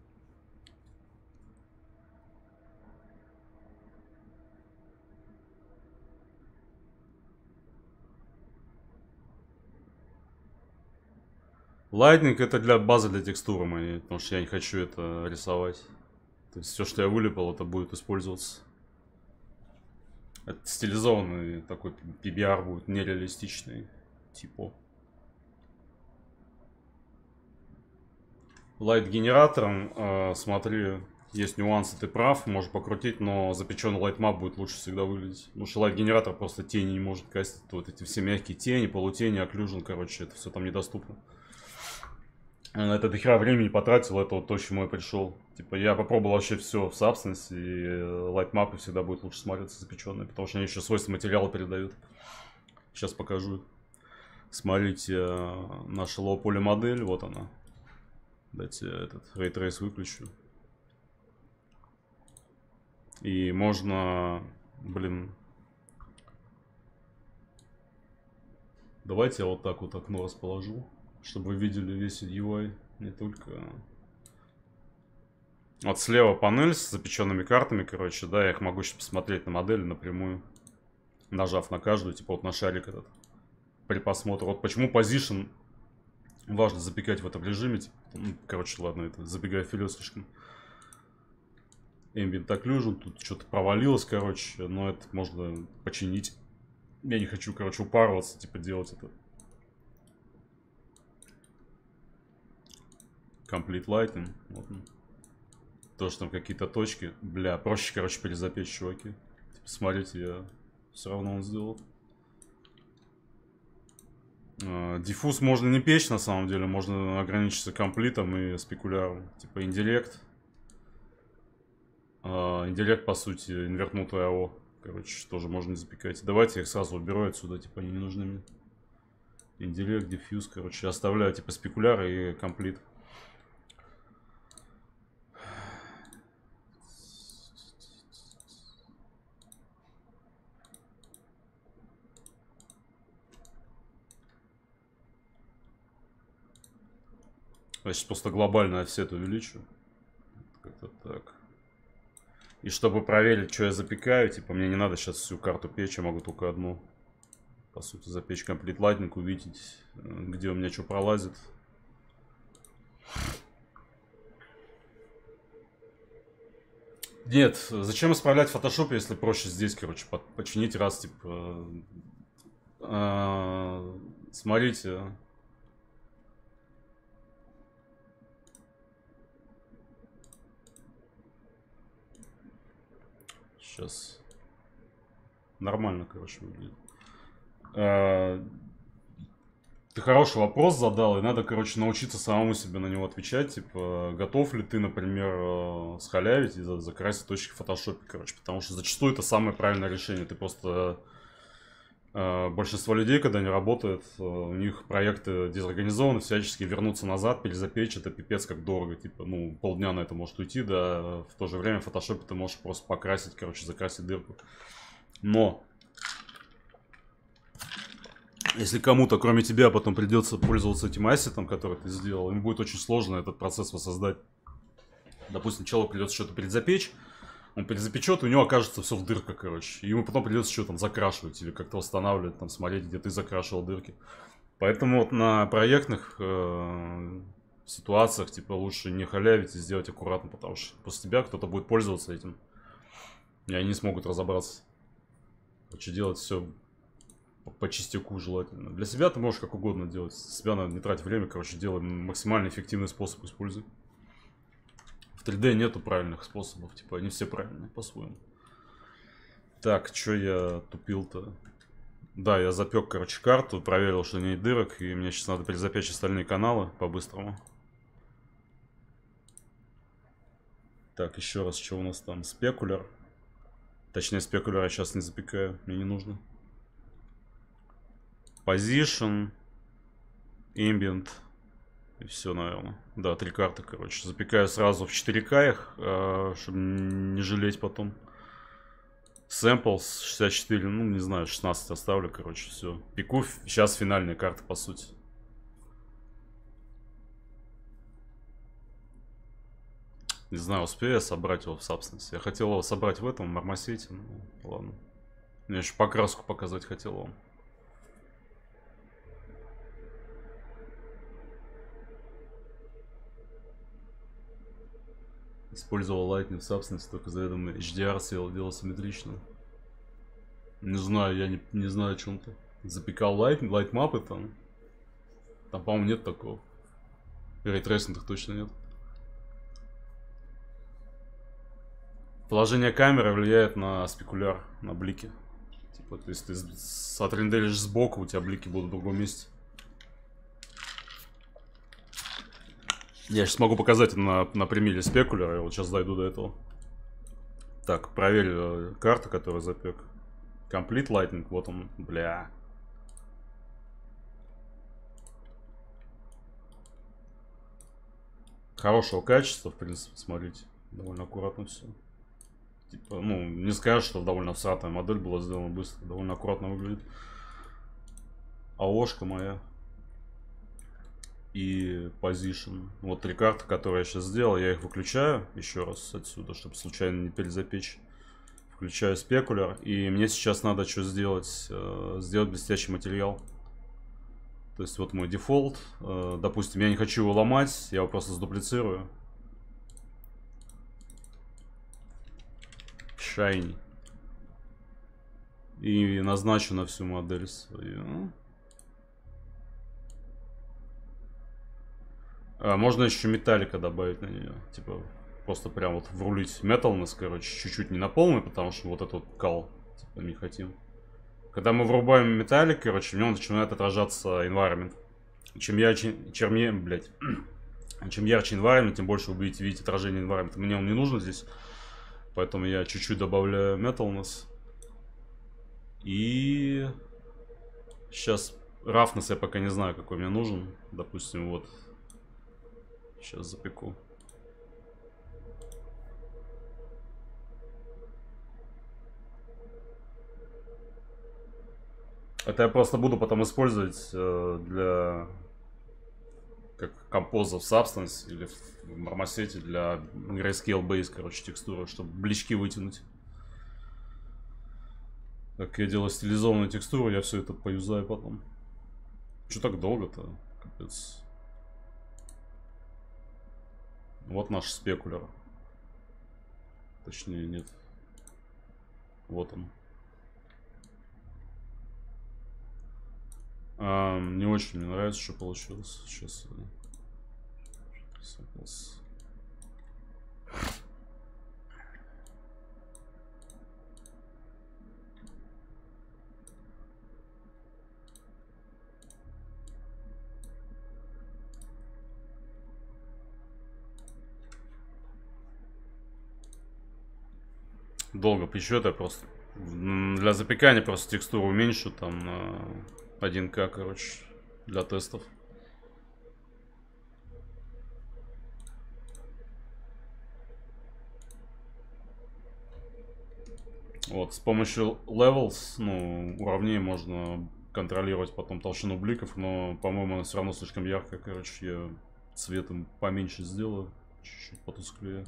Lightning это для базы, для текстуры моей, потому что я не хочу это рисовать. То есть все, что я вылепал, это будет использоваться. Это стилизованный такой пи би ар будет, нереалистичный, типа. Лайт-генератором, э, смотри, есть нюансы, ты прав, можешь покрутить, но запеченный лайтмап будет лучше всегда выглядеть. Потому что лайт-генератор просто тени не может кастить. Вот эти все мягкие тени, полутени, окклюжен, короче, это все там недоступно. На это дохера времени потратил, это вот то, к чему я пришел. Типа я попробовал вообще все в Substance, и лайтмапы всегда будет лучше смотреться запеченные, потому что они еще свойства материала передают. Сейчас покажу. Смотрите, наша low-poly модель, вот она. Дайте этот Ray Trace выключу. И можно, блин, давайте я вот так вот окно расположу, чтобы вы видели весь ю ай, не только... Вот слева панель с запеченными картами, короче, да, я их могу сейчас посмотреть на модели напрямую, нажав на каждую, типа вот на шарик этот, при просмотре. Вот почему position важно запекать в этом режиме, типа, ну, короче, ладно, это забегая вперед слишком. Ambient Occlusion, тут что-то провалилось, короче, но это можно починить. Я не хочу, короче, упарываться, типа, делать это. Complete Lighting, вот он. Тоже там какие-то точки. Бля, проще, короче, перезапечь, чуваки. Типа, смотрите, я все равно он сделал. Диффуз можно не печь, на самом деле. Можно ограничиться комплитом и спекуляром. Типа, индирект. Индирект, по сути, инвертнутый АО. Короче, тоже можно не запекать. Давайте я их сразу уберу отсюда, типа, они не нужны мне. Индирект, диффьюз, короче, оставляю, типа, спекуляр и комплит. Я сейчас просто глобально офсет увеличу. Как-то так. И чтобы проверить, что я запекаю, типа, мне не надо сейчас всю карту печь, я могу только одну. По сути, запечь Complete Lightning, увидеть, где у меня что пролазит. Нет, зачем исправлять в фотошопе, если проще здесь, короче, починить раз, типа... Смотрите... Сейчас. Нормально, короче, выглядит. А, ты хороший вопрос задал, и надо, короче, научиться самому себе на него отвечать. Типа, готов ли ты, например, схалявить и закрасить точки в фотошопе, короче. Потому что зачастую это самое правильное решение. Ты просто... Большинство людей, когда они работают, у них проекты дезорганизованы, всячески вернуться назад, перезапечь, это пипец как дорого. Типа, ну, полдня на это может уйти, да. В то же время в фотошопе ты можешь просто покрасить, короче, закрасить дырку. Но... Если кому-то, кроме тебя, потом придется пользоваться этим ассетом, который ты сделал, им будет очень сложно этот процесс воссоздать. Допустим, человеку придется что-то перезапечь, он перезапечет, у него окажется все в дырках, короче. И ему потом придется что-то там закрашивать или как-то восстанавливать, там смотреть, где ты закрашивал дырки. Поэтому вот на проектных э, ситуациях, типа, лучше не халявить и сделать аккуратно, потому что после тебя кто-то будет пользоваться этим. И они смогут разобраться. Короче, делать все по чистяку желательно. Для себя ты можешь как угодно делать. С себя надо не тратить время, короче, делай максимально эффективный способ используй. В три дэ нету правильных способов, типа они все правильные по-своему. Так, что я тупил-то? Да, я запек, короче, карту, проверил, что нет дырок, и мне сейчас надо перезапечь остальные каналы по-быстрому. Так, еще раз, что у нас там? Спекуляр. Точнее, спекуляр я сейчас не запекаю, мне не нужно. Position, Ambient и все, наверное. Да, три карты, короче. Запекаю сразу в четыре ка их, э, чтобы не жалеть потом. Samples шестьдесят четыре, ну не знаю, шестнадцать оставлю, короче, все. Пеку сейчас финальные карты, по сути. Не знаю, успею я собрать его в Substance. Я хотел его собрать в этом, в Marmoset, ну ладно. Я еще покраску показать хотел вам. Использовал Lightning в Substance, только заведомо эйч ди ар сел, делал симметрично. Не знаю, я не, не знаю о чем-то. Запекал Light, Light Map там. Там, по-моему, нет такого. Рейтрейсинга точно нет. Положение камеры влияет на спекуляр, на блики. Типа, то есть ты отрендеришь сбоку, у тебя блики будут в другом месте. Я сейчас могу показать на, на примере спекуляра, я вот сейчас дойду до этого. Так, проверь карту, которую запек. Complete Lightning, вот он, бля. Хорошего качества, в принципе, смотрите. Довольно аккуратно все. Типа, ну, не скажешь, что довольно всратая модель была сделана быстро. Довольно аккуратно выглядит. АОшка моя. И Position. Вот три карты, которые я сейчас сделал. Я их выключаю еще раз отсюда, чтобы случайно не перезапечь. Включаю спекуляр. И мне сейчас надо что сделать? Сделать блестящий материал. То есть вот мой дефолт. Допустим, я не хочу его ломать. Я его просто сдуплицирую. Shiny. И назначу на всю модель свою. А, можно еще металлика добавить на нее. Типа, просто прям вот врулить металнес, короче, чуть-чуть не на полный, потому что вот этот кал, типа, не хотим. Когда мы врубаем металлик, короче, в нем начинает отражаться environment. Чем ярче, чем, я, блядь, чем ярче environment, тем больше вы будете видеть отражение environment. Мне он не нужен здесь. Поэтому я чуть-чуть добавляю metalness. И сейчас roughness я пока не знаю, какой мне нужен. Допустим, вот. Сейчас запеку. Это я просто буду потом использовать э, для как композа в Substance или в Marmoset для Grayscale Base, короче, текстуры, чтобы блички вытянуть. Как я делаю стилизованную текстуру, я все это поюзаю потом. Что так долго-то? Капец. Вот наш спекуляр. Точнее, нет. Вот он. А, не очень мне нравится, что получилось. Сейчас. долго пищу, это просто для запекания просто текстуру уменьшу там на один ка, короче, для тестов. Вот, с помощью levels, ну, уровней можно контролировать потом толщину бликов, но, по-моему, она все равно слишком яркая, короче, я цветом поменьше сделаю, чуть-чуть потусклее.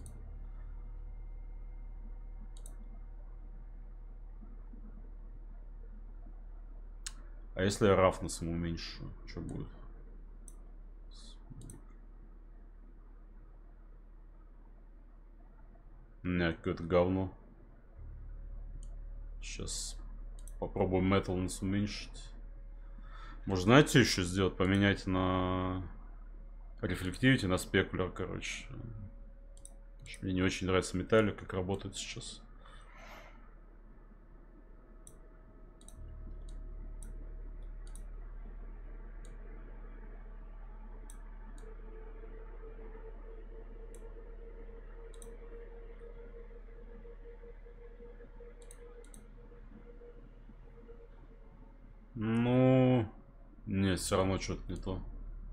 А если я рафнесом уменьшу, что будет? Не, какое-то говно. Сейчас попробуем Metalness уменьшить. Может, знаете, что еще сделать? Поменять на Reflectivity, на Specular, короче. Мне не очень нравится металлик, как работает сейчас. Ну, нет, все равно что-то не то.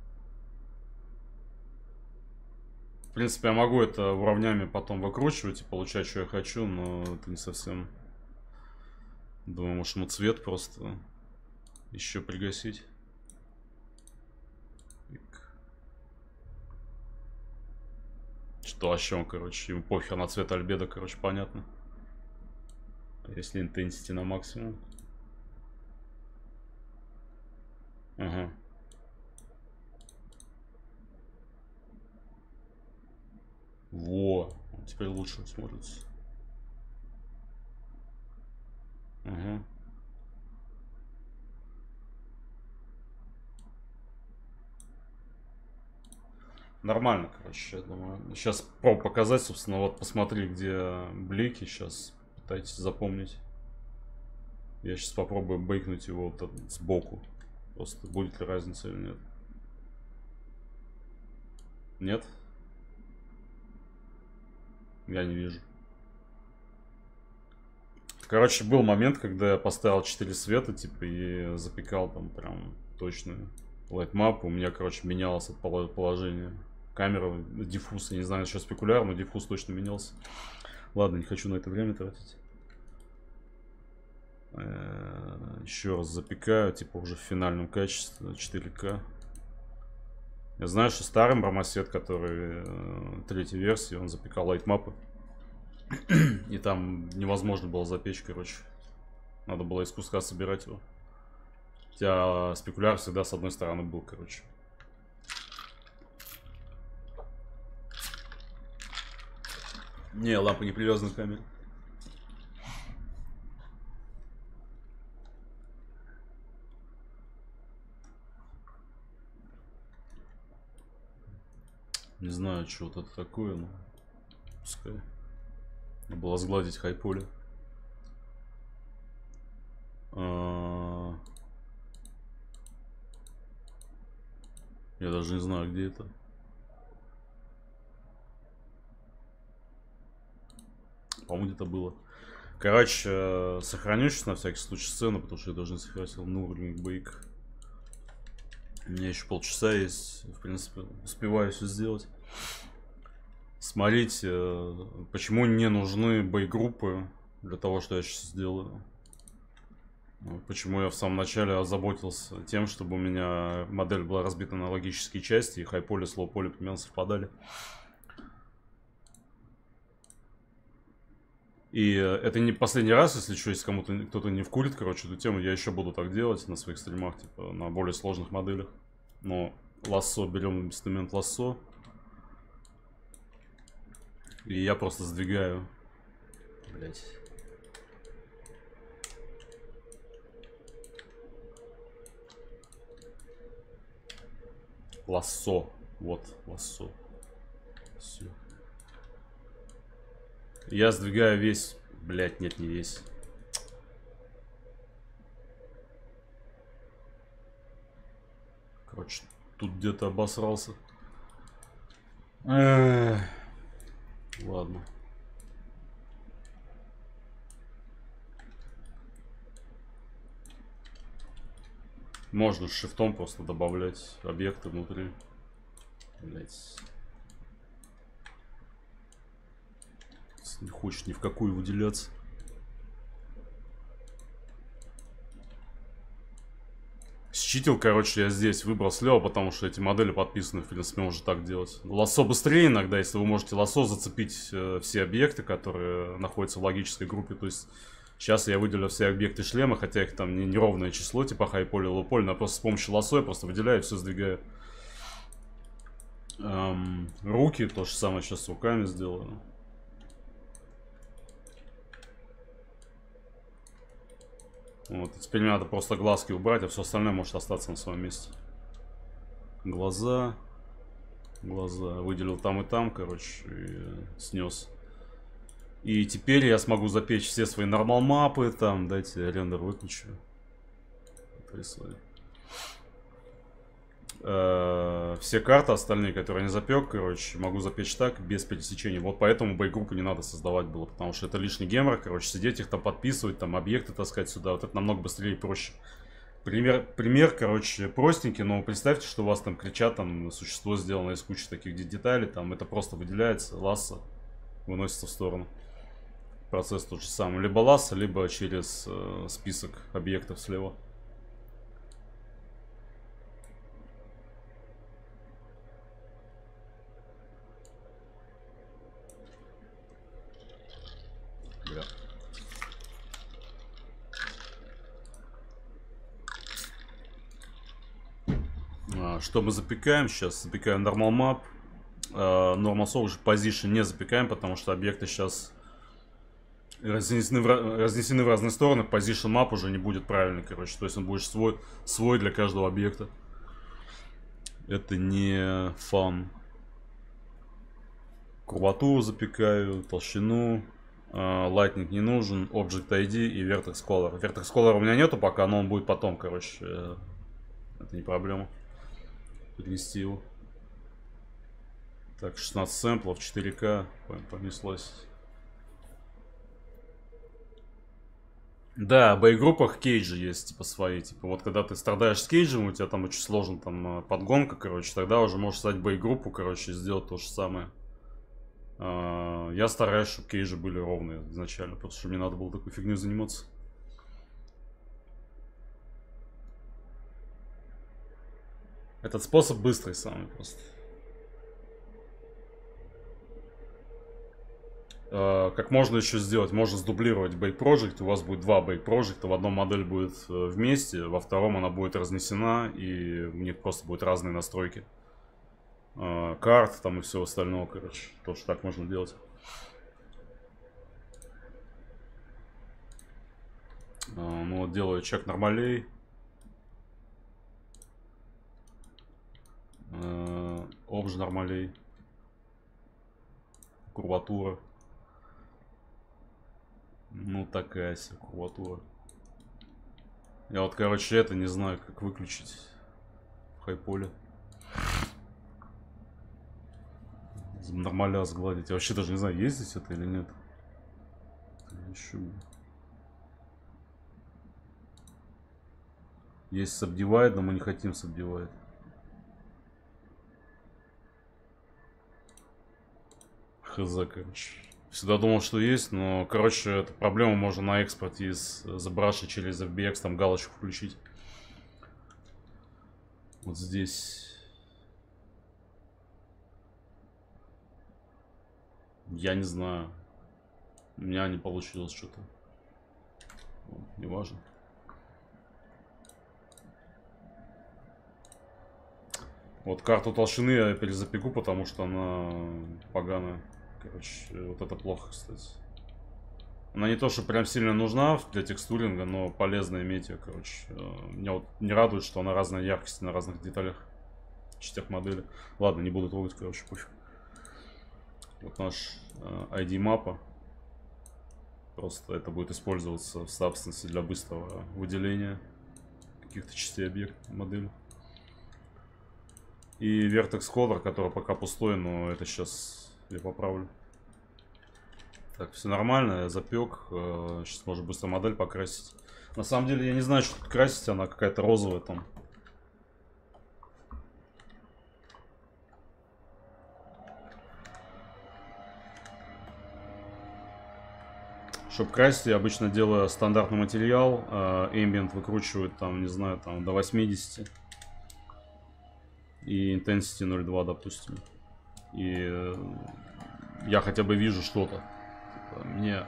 В принципе, я могу это уровнями потом выкручивать и получать, что я хочу, но это не совсем. Думаю, может, ему цвет просто еще пригасить. Что, о чем, короче, ему похер на цвет альбедо, короче, понятно. А если intensity на максимум? Ага. Во, теперь лучше смотрится. Ага. Нормально, короче, я думаю. Сейчас пробую показать, собственно, вот посмотри, где блики. Сейчас пытайтесь запомнить. Я сейчас попробую бейкнуть его вот сбоку. Просто будет ли разница или нет. Нет? Я не вижу. Короче, был момент, когда я поставил четыре света, типа, и запекал там прям точную лайтмап. У меня, короче, менялось от положения камеры, диффуз. Я не знаю, что спекуляр, но диффуз точно менялся. Ладно, не хочу на это время тратить. Еще раз запекаю, типа, уже в финальном качестве, четыре ка. Я знаю, что старый Бромосет, который э, третьей версии, он запекал лайтмапы. И там невозможно было запечь, короче. Надо было из куска собирать его. Хотя спекуляр всегда с одной стороны был, короче. Не, лампа не привязана к камере. Не знаю, что вот это такое, но пускай. Надо было сгладить хайполе. А... Я даже не знаю, где это. По-моему, где-то было. Короче, сохраню сейчас на всякий случай сцену, потому что я даже не сохранил Нурлинг Бейк. У меня еще полчаса есть. В принципе, успеваю все сделать. Смотрите, почему не нужны бейгруппы для того, что я сейчас сделаю. Почему я в самом начале озаботился тем, чтобы у меня модель была разбита на логические части, и хайполе с лоу-поле примерно совпадали. И это не последний раз, если что, если кому-то кто-то не вкурит, короче, эту тему, я еще буду так делать на своих стримах, типа, на более сложных моделях. Но лассо, берем инструмент лассо. И я просто сдвигаю. Блять. Лассо. Вот, лассо. Все. Я сдвигаю весь. Блять, нет, не весь. Короче, тут где-то обосрался. Эх. Ладно. Можно с шифтом просто добавлять объекты внутри. Блять. Не хочет ни в какую выделяться. Считил, короче, я здесь выбрал слева, потому что эти модели подписаны, в принципе, можно так делать. Лассо быстрее иногда, если вы можете лассо зацепить э, все объекты, которые находятся в логической группе. То есть сейчас я выделил все объекты шлема, хотя их там не неровное число, типа хай-поле, лоу-поле, но просто с помощью лассо я просто выделяю и все сдвигаю. Эм, руки, то же самое сейчас с руками сделаю. Вот, теперь мне надо просто глазки убрать, а все остальное может остаться на своем месте. Глаза. Глаза. Выделил там и там, короче, и снес. И теперь я смогу запечь все свои нормал мапы. Там, дайте рендер выключу. Все карты остальные, которые не запек, короче, могу запечь так, без пересечений. Вот поэтому боегруппу не надо создавать было, потому что это лишний гемор, короче, сидеть их там подписывать, там объекты таскать сюда, вот это намного быстрее и проще. Пример, пример, короче, простенький, но представьте, что у вас там кричат, там существо сделано из кучи таких деталей, там это просто выделяется, ласса выносится в сторону. Процесс тот же самый, либо ласса, либо через э, список объектов слева. Что мы запекаем сейчас? Запекаем normal map. Normal soldier position не запекаем, потому что объекты сейчас разнесены в, разнесены в разные стороны. Position map уже не будет правильный, короче. То есть он будет свой, свой для каждого объекта. Это не фан. Курватуру запекаю, толщину. Lightning не нужен. Object ай ди и Vertex Color. Vertex Color у меня нету пока, но он будет потом, короче. Это не проблема. Перенести его. Так, шестнадцать сэмплов, четыре ка. Понеслось. Да, в боегруппах кейджи есть, типа, свои. Типа, вот когда ты страдаешь с кейджем, у тебя там очень сложно там подгонка, короче, тогда уже можешь создать боегруппу, короче, и сделать то же самое. Я стараюсь, чтобы кейджи были ровные изначально, просто что мне надо было такой фигней заниматься. Этот способ быстрый самый просто. Uh, как можно еще сделать? Можно сдублировать Bake Project. У вас будет два Bake Project. В одном модель будет uh, вместе, во втором она будет разнесена, и у них просто будут разные настройки. Uh, карт там и все остальное, короче. Тоже так можно делать. Uh, ну вот делаю чек нормалей. Uh, обж нормалей. Курватура. Ну, такая себе курватура. Я вот, короче, это не знаю, как выключить в хайполе. Нормаля сгладить. Я вообще даже не знаю, есть здесь это или нет. Еще... Есть Subdivide, но мы не хотим Subdivide. Хз, короче. Всегда думал, что есть, но, короче, эту проблему можно на экспорте из ZBrush через эф би экс там галочку включить. Вот здесь. Я не знаю. У меня не получилось что-то. Неважно. Вот карту толщины я перезапеку, потому что она поганая. Короче, вот это плохо, кстати. Она не то, что прям сильно нужна для текстуринга, но полезно иметь ее, короче. Меня вот не радует, что она разная яркость на разных деталях. Частях модели. Ладно, не буду трогать, короче, пофиг. Вот наш ай ди мапа. Просто это будет использоваться в Substance для быстрого выделения каких-то частей объекта модели. И Vertex Color, который пока пустой, но это сейчас я поправлю. Так, все нормально, я запек. Сейчас можно быстро модель покрасить. На самом деле я не знаю, что тут красить, она какая-то розовая там. Чтобы красить, я обычно делаю стандартный материал, э, ambient выкручивает там, не знаю, там до восьмидесяти. И intensity ноль два, допустим. И э, я хотя бы вижу что-то. Типа, мне...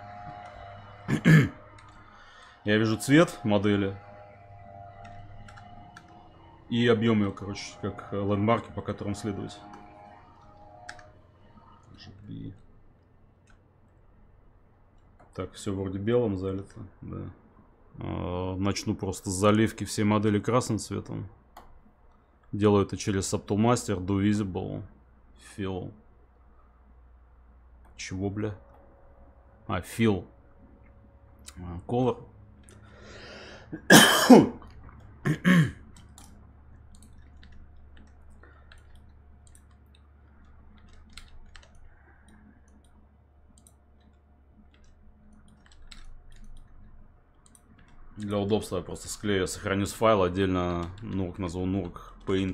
я вижу цвет модели. И объем ее, короче, как лендмарки, по которым следовать. Так, все вроде белым залито, да. А, начну просто с заливки всей модели красным цветом. Делаю это через Subtle Master, Do Visible, Fill. Чего, бля? А, Fill. А, Color. Для удобства я просто склею, сохраню с файла отдельно, нурк назову нурк Paint.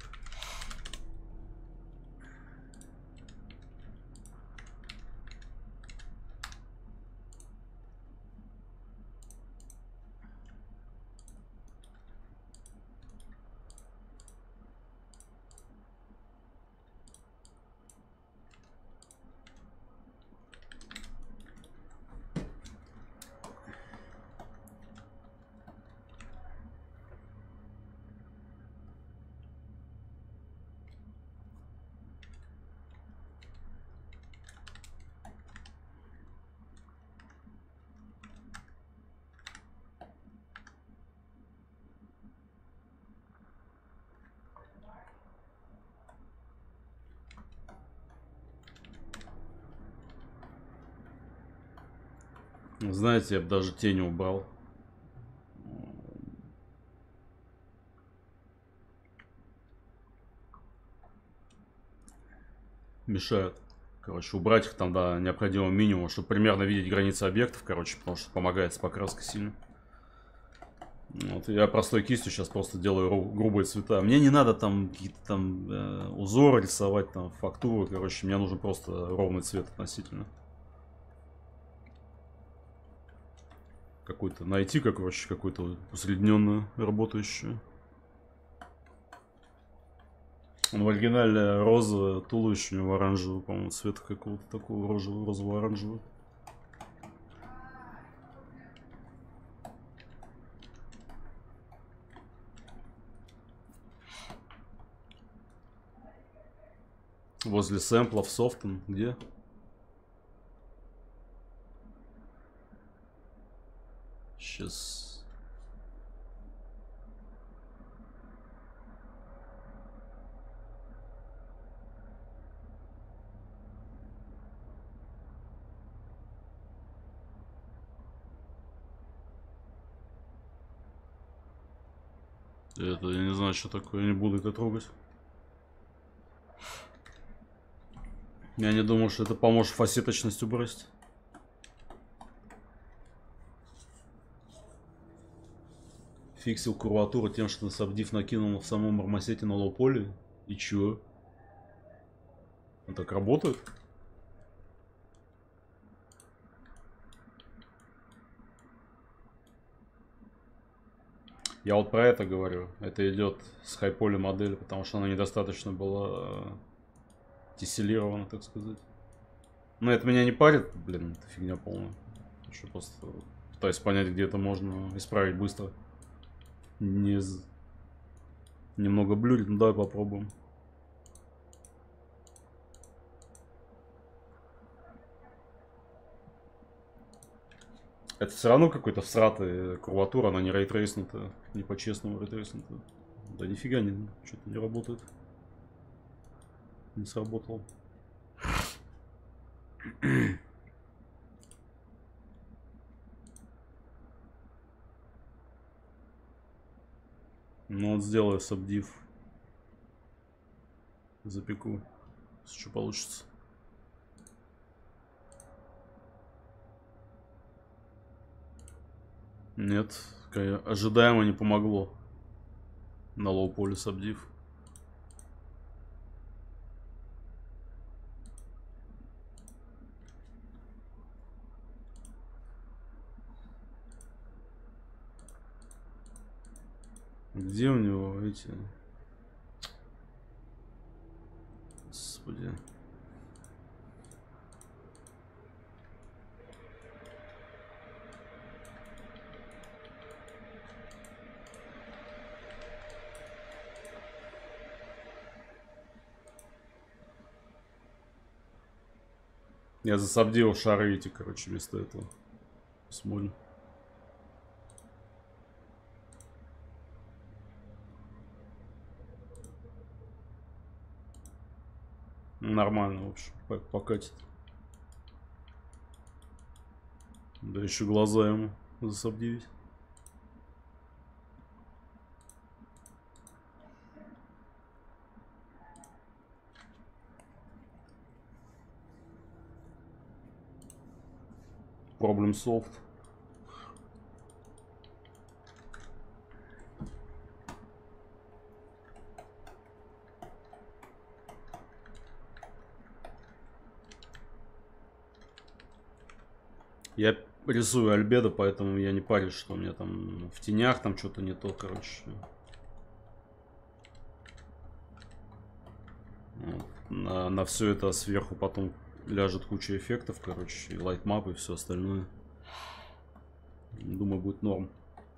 Знаете, я бы даже тени убрал. Мешают. Короче, убрать их там до необходимого минимума, чтобы примерно видеть границы объектов, короче, потому что помогает с покраской сильно. Вот, я простой кистью сейчас просто делаю грубые цвета. Мне не надо там какие-то там э, узоры рисовать, там фактуры, короче, мне нужен просто ровный цвет относительно. Какой-то найти, как, короче, какую-то усредненную работающую. Он в оригинале розовое туловище, у него оранжевый, по-моему, цвет какого-то такого розового, розово-оранжевого. Возле сэмплов софтен, где? Сейчас. Это я не знаю, что такое, я не буду это трогать. Я не думаю, что это поможет фасеточность убрать. Фиксил курватуру тем, что сабдив накинул в самом армасете на лоу-поле. И чё? Он так работает? Я вот про это говорю. Это идет с хайполи модели, потому что она недостаточно была тесселирована, так сказать. Но это меня не парит, блин, это фигня полная. Еще просто пытаюсь понять, где это можно исправить быстро. Не... Немного блюрит, ну давай попробуем. Это все равно какой-то всратый курватура, она не рейтрейснута, не по-честному рейтрейснута. Да нифига не, что-то не работает. Не сработал. Ну вот сделаю сабдив. Запеку. Что получится. Нет, ожидаемо не помогло. На лоу-поле сабдив. Где у него эти... Господи. Я засабдил шары эти, короче, вместо этого. Смотрим. Нормально, в общем, покатит. Да еще глаза ему засабдивить. Problem solved. Я рисую альбедо, поэтому я не парюсь, что у меня там в тенях там что-то не то, короче. Вот. На, на все это сверху потом ляжет куча эффектов, короче, и лайтмап, и все остальное. Думаю, будет норм.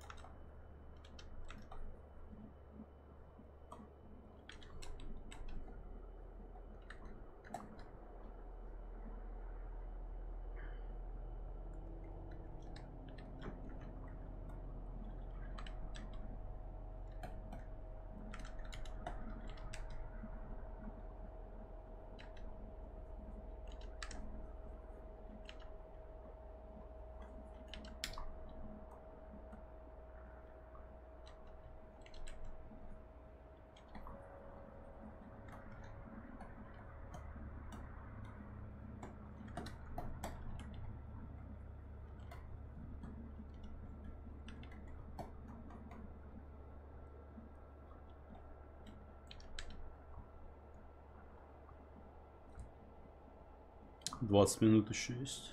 двадцать минут еще есть.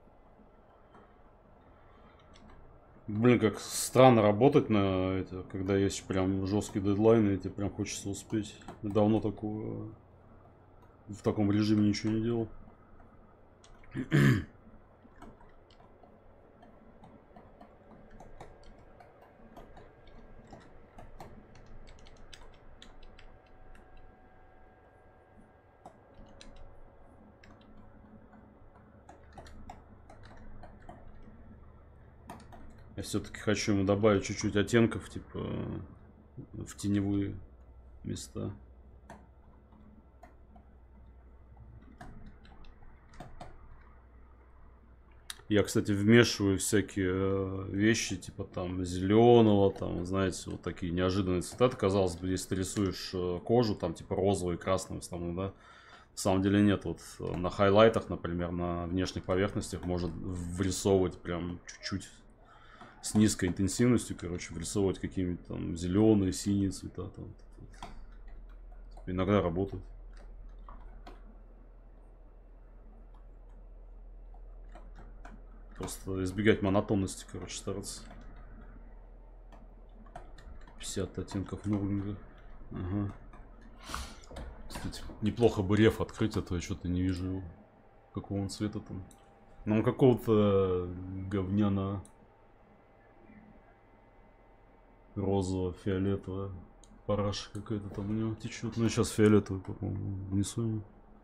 Блин, как странно работать на это, когда есть прям жесткие дедлайны, и тебе прям хочется успеть. Давно такого в таком режиме ничего не делал. Я все-таки хочу ему добавить чуть-чуть оттенков, типа в теневые места. Я, кстати, вмешиваю всякие вещи, типа там зеленого, там, знаете, вот такие неожиданные цвета. Казалось бы, если ты рисуешь кожу, там типа розовый, красный в основном, да. На самом деле нет. Вот на хайлайтах, например, на внешних поверхностях можно врисовывать прям чуть-чуть с низкой интенсивностью, короче, врисовывать какие-нибудь там зеленые, синие цвета. Там. Иногда работает. Просто избегать монотонности, короче, стараться. пятьдесят оттенков Нурбинга. Ага. Кстати, неплохо бы реф открыть, а то я что-то не вижу его. Какого он цвета там. Ну, он какого-то говняна. Розово-фиолетовая. Параша какая-то там у него течет. Ну, сейчас фиолетовый, по-моему, внесу ему.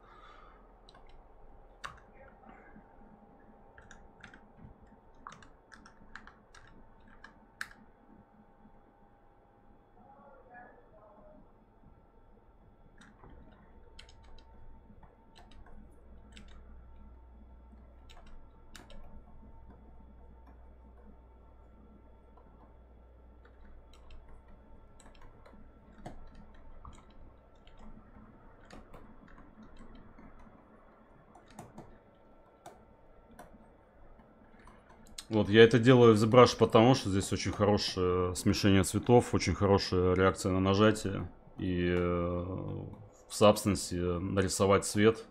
Вот, я это делаю в ZBrush потому, что здесь очень хорошее смешение цветов, очень хорошая реакция на нажатие. И э, в Substance нарисовать цвет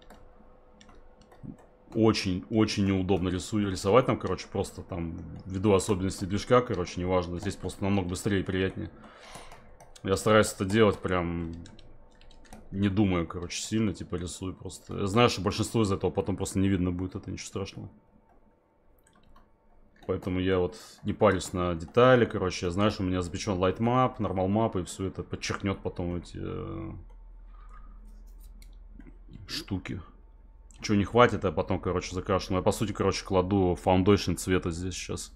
очень-очень неудобно рисую, рисовать там, короче, просто там, ввиду особенностей движка, короче, неважно. Здесь просто намного быстрее и приятнее. Я стараюсь это делать прям не думаю, короче, сильно, типа рисую просто. Я знаю, что большинство из этого потом просто не видно будет, это ничего страшного. Поэтому я вот не парюсь на детали, короче, я знаю, что у меня запечен light map, normal map, и все это подчеркнет потом эти э, штуки. Чего не хватит, я потом, короче, закрашу. Но я, по сути, короче, кладу foundation цвета здесь сейчас.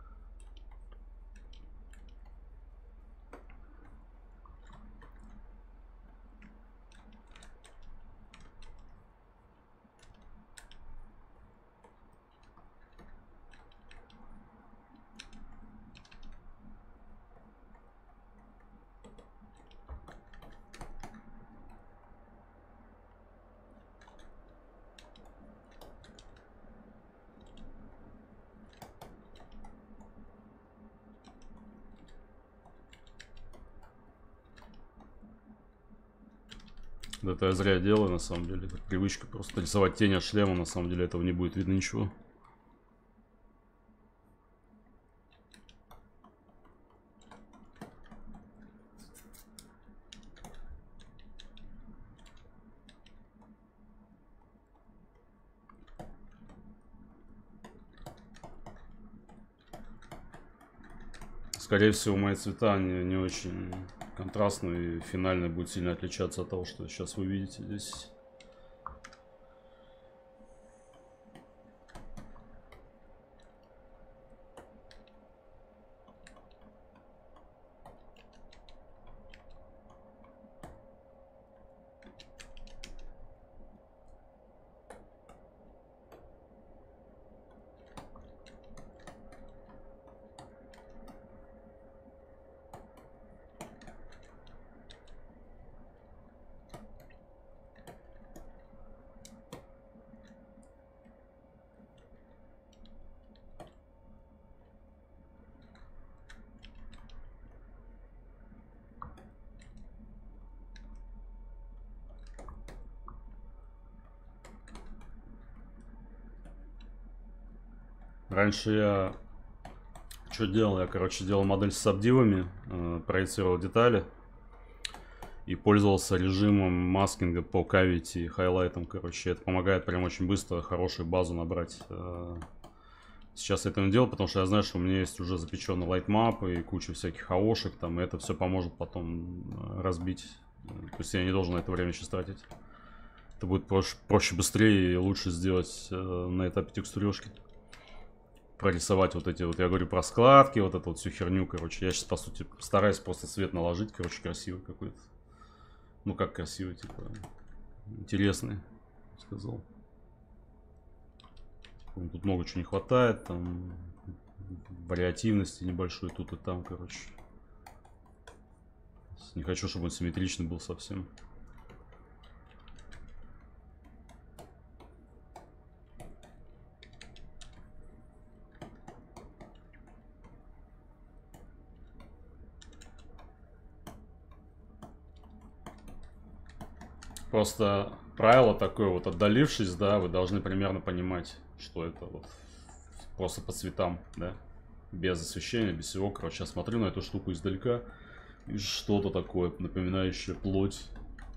Это я зря делаю, на самом деле. Это привычка просто рисовать тень от шлема, на самом деле этого не будет видно ничего. Скорее всего, мои цвета не, не очень контрастные, и финальный будет сильно отличаться от того, что сейчас вы видите здесь. Раньше я что делал? Я, короче, делал модель с сабдивами, э, проецировал детали и пользовался режимом маскинга по кавити и хайлайтам. Короче, это помогает прям очень быстро хорошую базу набрать. Э, сейчас я это не делал, потому что я знаю, что у меня есть уже запеченный лайтмап и куча всяких аошек там, и это все поможет потом разбить. То есть я не должен на это время сейчас тратить. Это будет проще, проще быстрее и лучше сделать э, на этапе текстурежки. Прорисовать вот эти вот, я говорю про складки, вот эту вот всю херню, короче. Я сейчас, по сути, стараюсь просто цвет наложить, короче, красивый какой-то. Ну, как красивый, типа, интересный, сказал. Тут много чего не хватает, там, вариативности небольшой тут и там, короче. Не хочу, чтобы он симметричный был совсем. Просто правило такое вот, отдалившись, да, вы должны примерно понимать, что это вот просто по цветам, да, без освещения, без всего. Короче, я смотрю на эту штуку издалека, и что-то такое, напоминающее плоть.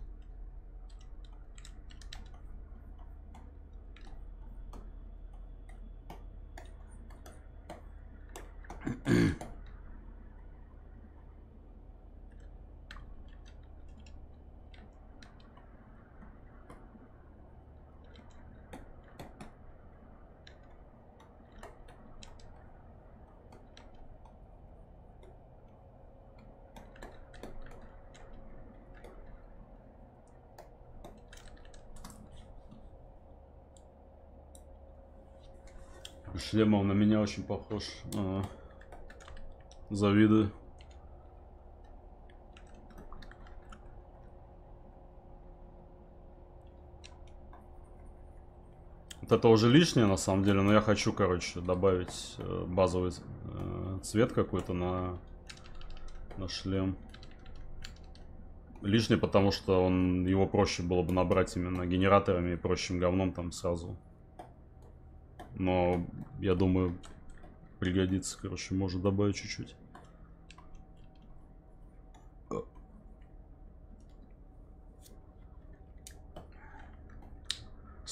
Шлем он на меня очень похож. А, завидую. Вот это уже лишнее на самом деле, но я хочу, короче, добавить э, базовый э, цвет какой-то на, на шлем. Лишнее, потому что он, его проще было бы набрать именно генераторами и прочим говном там сразу. Но я думаю, пригодится, короче, может добавить чуть-чуть.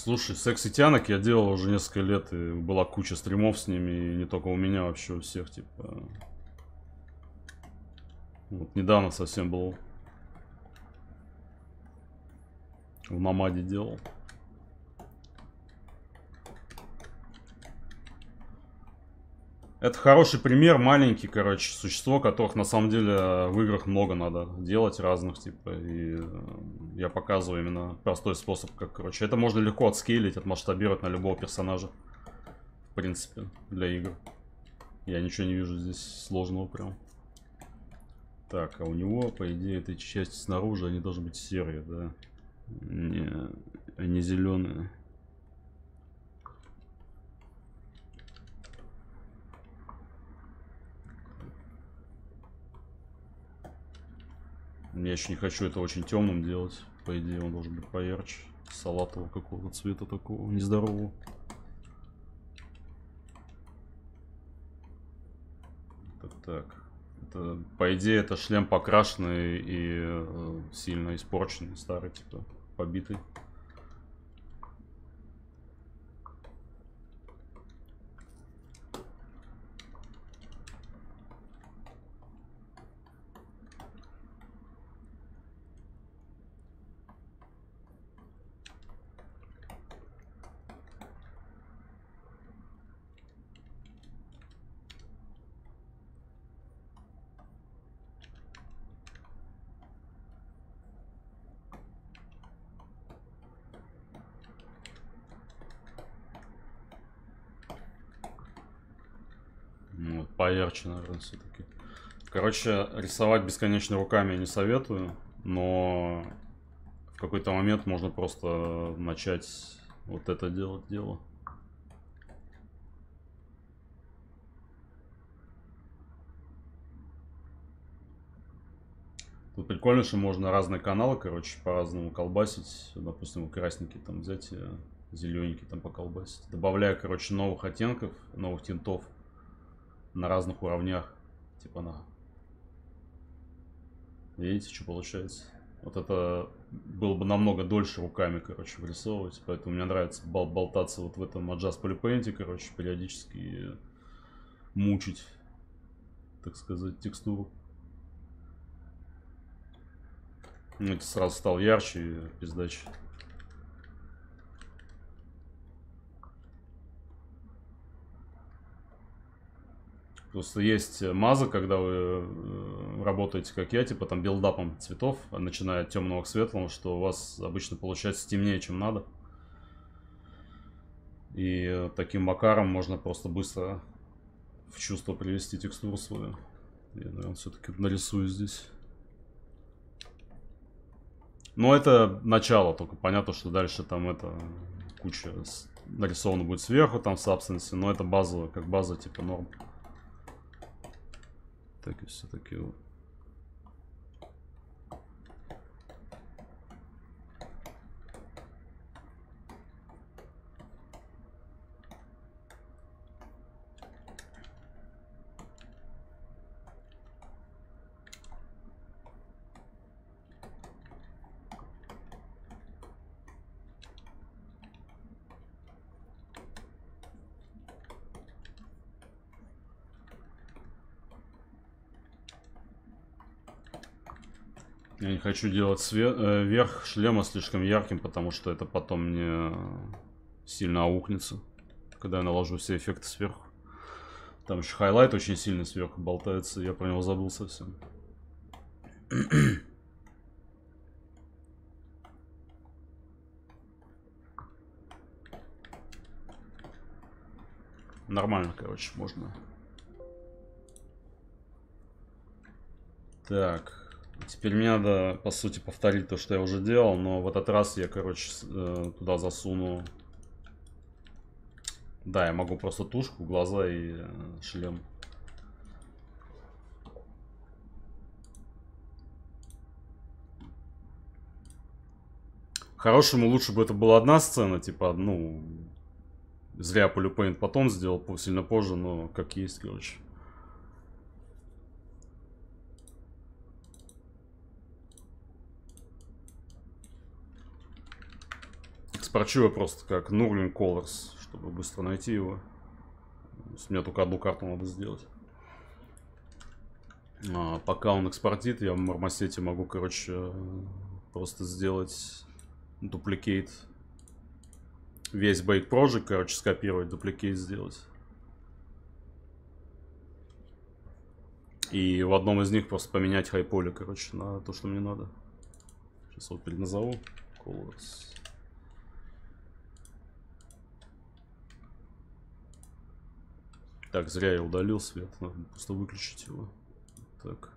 Слушай, секси тянок я делал уже несколько лет, и была куча стримов с ними, и не только у меня, вообще у всех, типа. Вот недавно совсем был в Намаде делал. Это хороший пример, маленький, короче, существо, которых на самом деле в играх много надо делать разных, типа, и я показываю именно простой способ, как, короче, это можно легко отскейлить, отмасштабировать на любого персонажа, в принципе, для игр. Я ничего не вижу здесь сложного прям. Так, а у него, по идее, этой части снаружи, они должны быть серые, да? Не, они зеленые. Я еще не хочу это очень темным делать. По идее, он должен быть поярче. Салатового какого-то цвета такого, нездорового. Так, так. Это, по идее, это шлем покрашенный и э, сильно испорченный, старый, типа, побитый. Ну, поярче, наверное, все-таки. Короче, рисовать бесконечно руками я не советую, но в какой-то момент можно просто начать вот это делать дело. Тут прикольно, что можно разные каналы, короче, по-разному колбасить. Допустим, красненький там взять, зелененький там поколбасить. Добавляя, короче, новых оттенков, новых тинтов на разных уровнях. Типа на... Видите, что получается? Вот это было бы намного дольше руками, короче, вырисовывать. Поэтому мне нравится бол болтаться вот в этом Adjust Polypaint, короче, периодически мучить, так сказать, текстуру. Это сразу стал ярче и пиздаче. Просто есть маза, когда вы работаете, как я, типа там билдапом цветов, начиная от темного к светлому, что у вас обычно получается темнее, чем надо. И таким макаром можно просто быстро в чувство привести текстуру свою. Я, наверное, все-таки нарисую здесь. Но это начало, только понятно, что дальше там это куча нарисовано будет сверху, там в Substance, но это базовая, как база, типа норм. Так и все-таки вот. Я не хочу делать свет, э, верх шлема слишком ярким, потому что это потом мне сильно аукнется, когда я наложу все эффекты сверху. Там еще хайлайт очень сильно сверху болтается, я про него забыл совсем. Нормально, короче, можно. Так. Теперь мне надо, по сути, повторить то, что я уже делал, но в этот раз я, короче, туда засуну... Да, я могу просто тушку, глаза и шлем. Хорошему лучше бы это была одна сцена, типа, ну... Зря Polypaint потом сделал, сильно позже, но как есть, короче. Экспорчу я просто как Nurgling Colors, чтобы быстро найти его. Мне только одну карту надо сделать. А, пока он экспортит, я в Мармосете могу, короче, просто сделать дупликейт. Весь Bait Project, короче, скопировать, дупликейт сделать. И в одном из них просто поменять хайполе, короче, на то, что мне надо. Сейчас вот переназову. Colors. Так, зря я удалил свет. Надо просто выключить его. Так.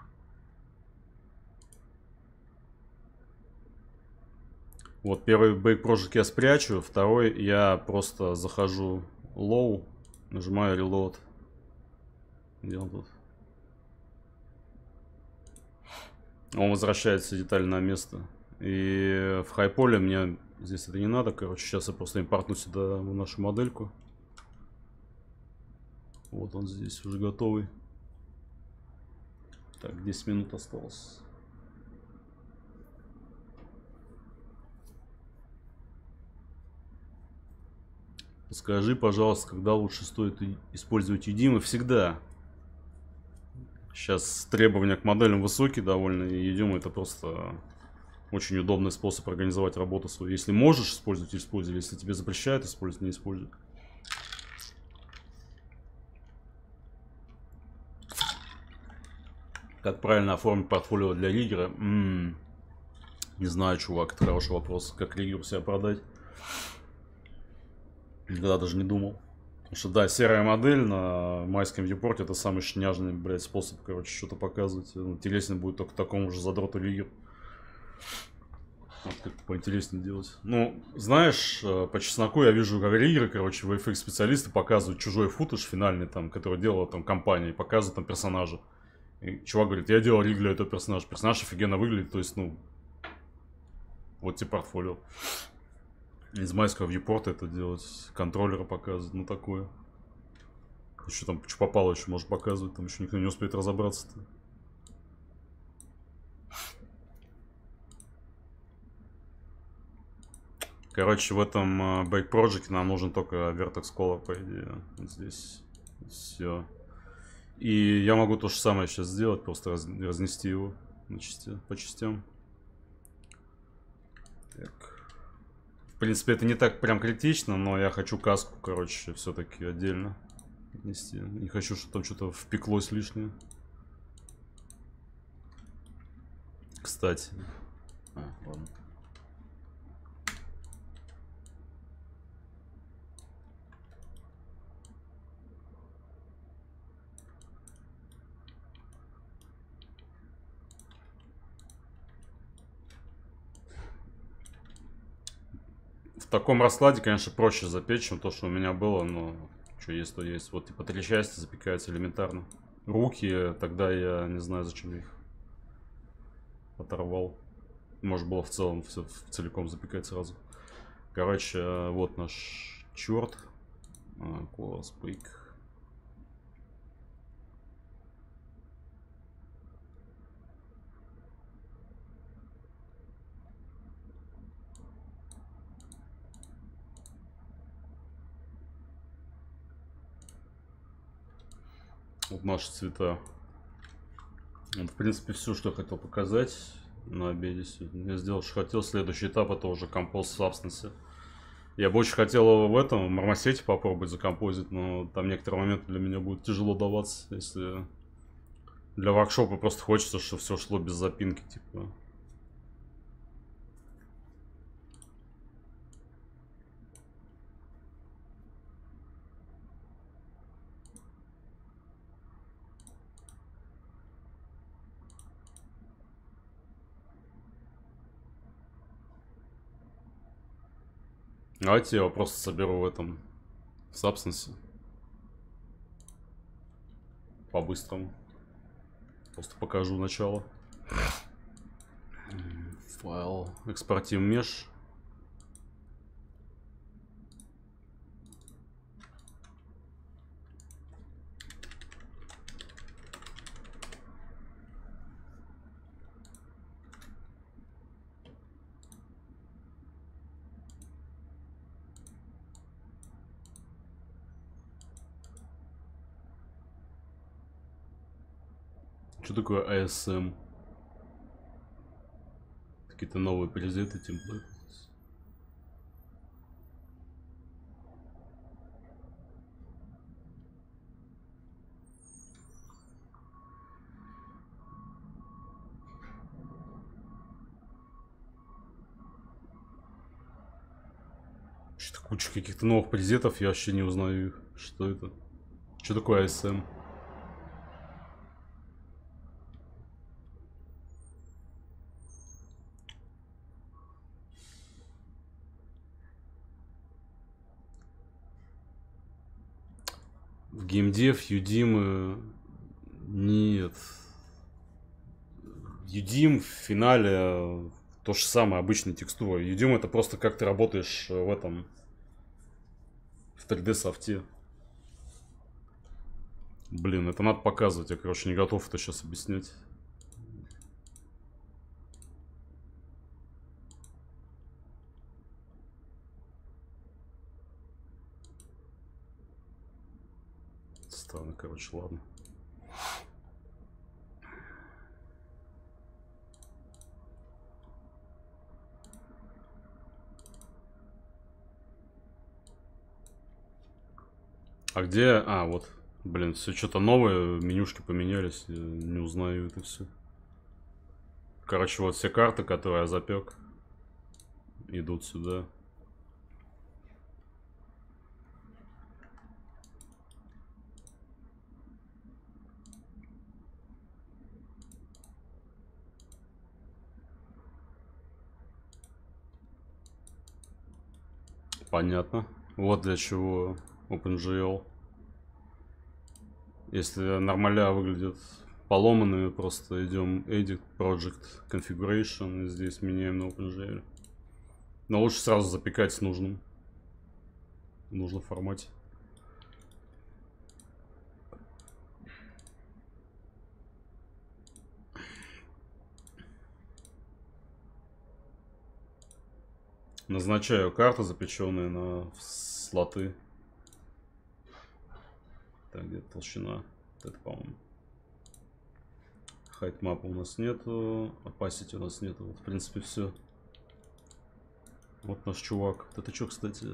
Вот первый Bait Project я спрячу. Второй я просто захожу low. Нажимаю reload. Где он тут? Он возвращает все детали на место. И в хайполе мне здесь это не надо. Короче, сейчас я просто импортну сюда нашу модельку. Вот он здесь уже готовый. Так, десять минут осталось. Скажи, пожалуйста, когда лучше стоит использовать Udemy? Всегда. Сейчас требования к моделям высокие довольно, и Udemy это просто очень удобный способ организовать работу свою. Если можешь использовать, используй. Если тебе запрещают использовать, не используй. Как правильно оформить портфолио для лидера? М-м, не знаю, чувак, это хороший вопрос. Как лидеру себя продать? Никогда даже не думал. Потому что, да, серая модель на майском вьюпорте это самый шняжный, блядь, способ, короче, что-то показывать. Интереснее будет только такому же задроту лидер. Вот как поинтереснее делать. Ну, знаешь, по чесноку я вижу, как лидеры, короче, ви эф икс специалисты показывают чужой футаж финальный, там, который делала там компания, и показывают там персонажа. И чувак говорит, я делал риг для этого персонажа. Персонаж офигенно выглядит, то есть, ну, вот тебе портфолио. Из майского вьюпорта это делать, контроллера показывать, ну такое. Еще там, что попало, еще может показывать, там еще никто не успеет разобраться-то. Короче, в этом uh, Bait Project нам нужен только Vertex Color, по идее. Вот здесь все. И я могу то же самое сейчас сделать, просто раз, разнести его на части, по частям. Так. В принципе, это не так прям критично, но я хочу каску, короче, все-таки отдельно отнести. Не хочу, чтобы там что-то впеклось лишнее. Кстати. А, ладно. В таком раскладе, конечно, проще запечь, чем то, что у меня было, но что есть, то есть. Вот типа три части запекаются элементарно. Руки, тогда я не знаю, зачем я их оторвал. Может было в целом все целиком запекать сразу. Короче, вот наш черт. Colors Pick. Вот наши цвета. Вот, в принципе, все, что я хотел показать на обеде сегодня. Я сделал, что хотел. Следующий этап это уже Compose Substance. Я бы очень хотел его в этом, в Мармосете попробовать закомпозить, но там некоторые моменты для меня будет тяжело даваться, если для воркшопа просто хочется, чтобы все шло без запинки, типа. Давайте я его просто соберу в этом, в Substance. По-быстрому. Просто покажу начало. Файл. Экспортим mesh. Что такое эй эс эм? Какие-то новые презеты, темплейты. Что-то куча каких-то новых презетов, я вообще не узнаю, что это. Что такое эй эс эм? В геймдев, юдим... Нет. Юдим в финале то же самое, обычная текстура. Юдим это просто как ты работаешь в этом... В три дэ софте. Блин, это надо показывать. Я, короче, не готов это сейчас объяснять. Странно, короче, ладно. А где... А, вот. Блин, все что-то новое, менюшки поменялись. Я не узнаю это все. Короче, вот все карты, которые я запек, идут сюда. Понятно. Вот для чего OpenGL. Если нормаля выглядит поломанными, просто идем Edit, Project, Configuration, и здесь меняем на OpenGL. Но лучше сразу запекать в нужном, в нужном формате. Назначаю карты, запеченные на слоты. Так, где толщина? Вот это, по-моему. Height map у нас нету. Opacity у нас нету. Вот, в принципе, все. Вот наш чувак. Вот это что, кстати?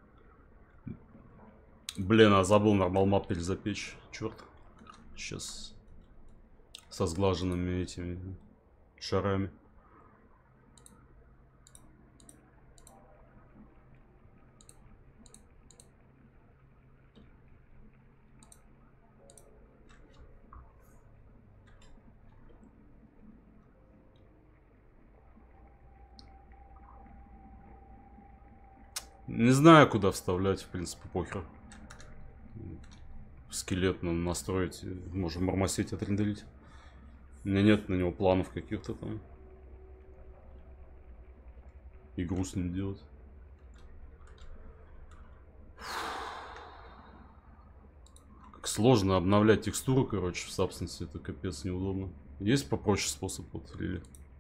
Блин, а забыл нормал мап перезапечь. Черт. Сейчас. Со сглаженными этими шарами. Не знаю, куда вставлять, в принципе, похер. Скелет надо настроить, можем мармосеть отрендерить. У меня нет на него планов каких-то там. Игру с ним делать. Как сложно обновлять текстуру, короче, в Substance, это капец неудобно. Есть попроще способ, вот, или...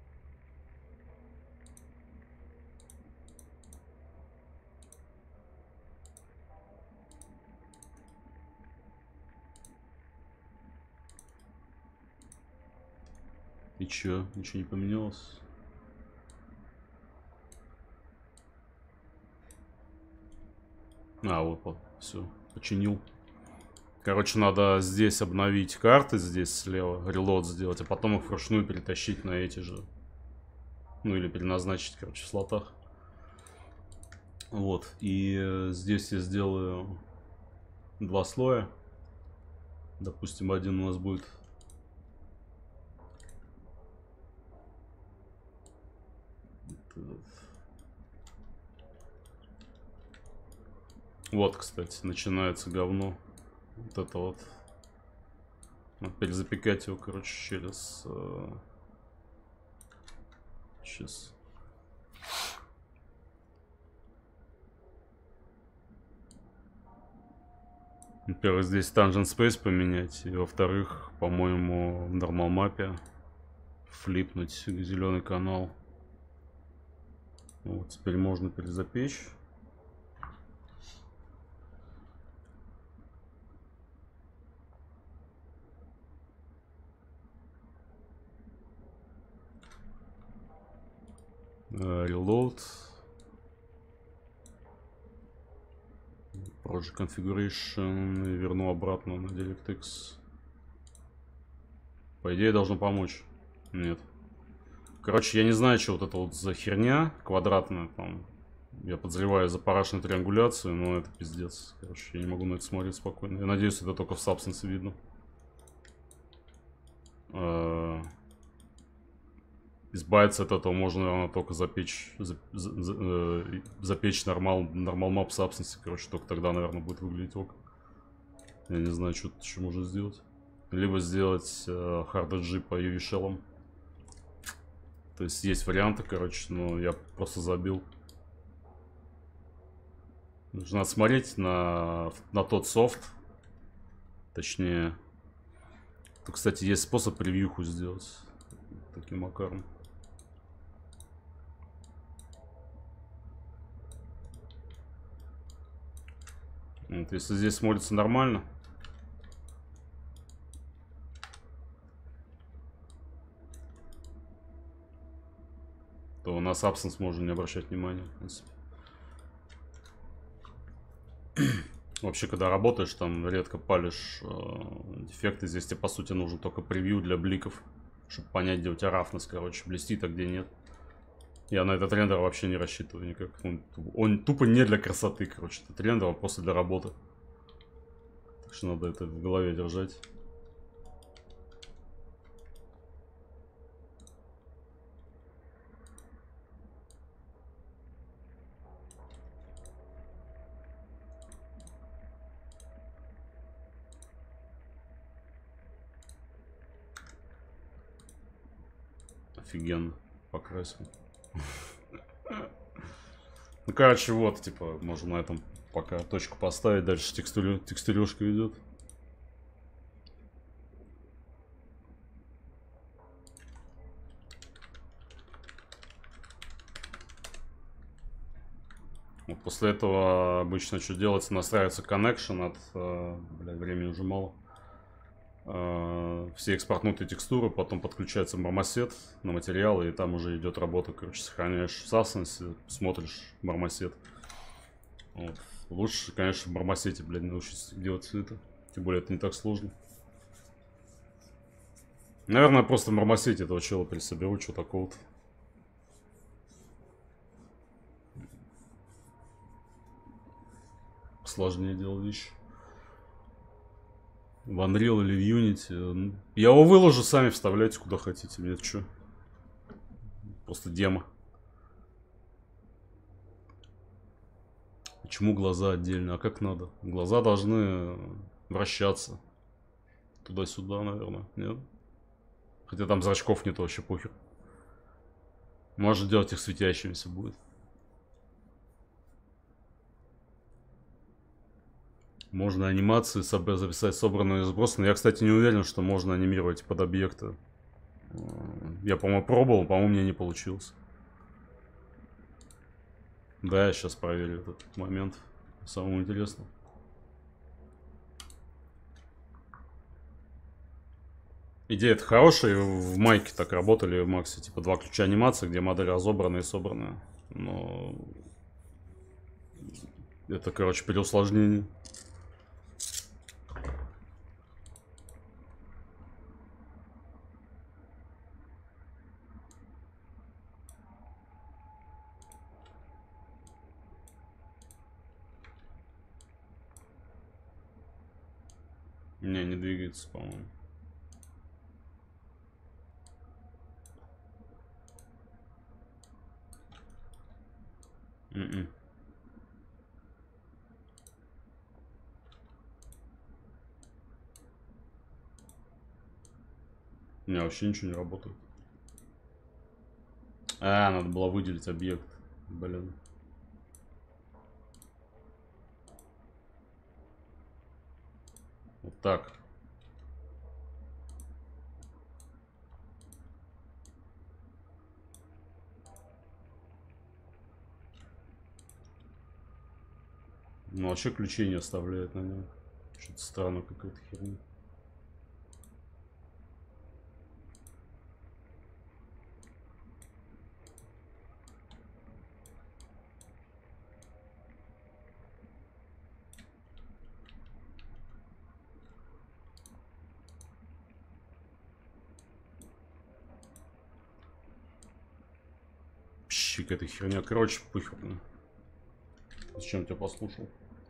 И чё? Ничего не поменялось? А, вот, все, починил. Короче, надо здесь обновить карты, здесь слева, релот сделать, а потом их вручную перетащить на эти же. Ну, или переназначить, короче, в слотах. Вот, и здесь я сделаю два слоя. Допустим, один у нас будет... Вот, кстати, начинается говно. Вот это вот. Надо перезапекать его, короче, через... Э... Сейчас. Во-первых, здесь Tangent Space поменять. И во-вторых, по-моему, в Normal Map флипнуть зеленый канал. Вот, теперь можно перезапечь. Reload. Project Configuration. И верну обратно на DirectX. По идее должно помочь. Нет. Короче, я не знаю, что вот это вот за херня квадратная там. Я подозреваю за парашную триангуляцию, но это пиздец. Короче, я не могу на это смотреть спокойно. Я надеюсь, это только в Substance видно. Избавиться от этого можно, наверное, только запечь, за, за, за, э, запечь нормал, нормал map Substance. Короче, только тогда, наверное, будет выглядеть ок. Я не знаю, что еще можно сделать. Либо сделать э, Hard G по ю ви Shell. То есть есть варианты, короче, но я просто забил. Нужно смотреть на, на тот софт. Точнее. Тут, кстати, есть способ превьюху сделать. Таким макаром. Вот, если здесь смотрится нормально. То на Substance можно не обращать внимания, в принципе. Вообще, когда работаешь, там редко палишь э, дефекты. Здесь тебе, по сути, нужен только превью для бликов, чтобы понять, где у тебя рафнес, короче, блестит, а где нет. Я на этот рендер вообще не рассчитываю никак. Он, он тупо не для красоты, короче. Этот рендер, он просто для работы. Так что надо это в голове держать. Офигенно покрасил. Ну, короче, вот, типа, можно на этом пока точку поставить. Дальше текстурю, текстурюшка идет. Вот после этого обычно что делается? Настраивается connection от... Э, блядь, времени уже мало. Все экспортнутые текстуры, потом подключается мармосет на материалы, и там уже идет работа, короче, сохраняешь в Substance, смотришь мармосет. Вот. Лучше, конечно, в мармосете, блядь, научиться делать все это. Тем более это не так сложно. Наверное, просто в мармосете этого чела пересоберу, что такого-то. Сложнее делать вещи. В Unreal или в Unity. Я его выложу, сами вставляйте куда хотите. Мне что? Просто демо. Почему глаза отдельно? А как надо? Глаза должны вращаться. Туда-сюда, наверное. Нет? Хотя там зрачков нет, вообще похер. Можно делать их светящимися будет. Можно анимации записать собранные и сбросанные. Я, кстати, не уверен, что можно анимировать под объекты. Я, по-моему, пробовал, по-моему, мне не получилось. Да, я сейчас проверю этот момент. Самому интересно. Идея-то хорошая. В майке так работали, в Максе. Типа два ключа анимации, где модель разобранная и собранная. Но... это, короче, переусложнение. Не, не двигается, по-моему. Mm-mm. У меня вообще ничего не работает. А, надо было выделить объект. Блин. Вот так. Ну, вообще ключей не оставляет на нем. Что-то странно, какая-то херня. вообще какая-то херня. Короче, похер. Зачем тебя послушал?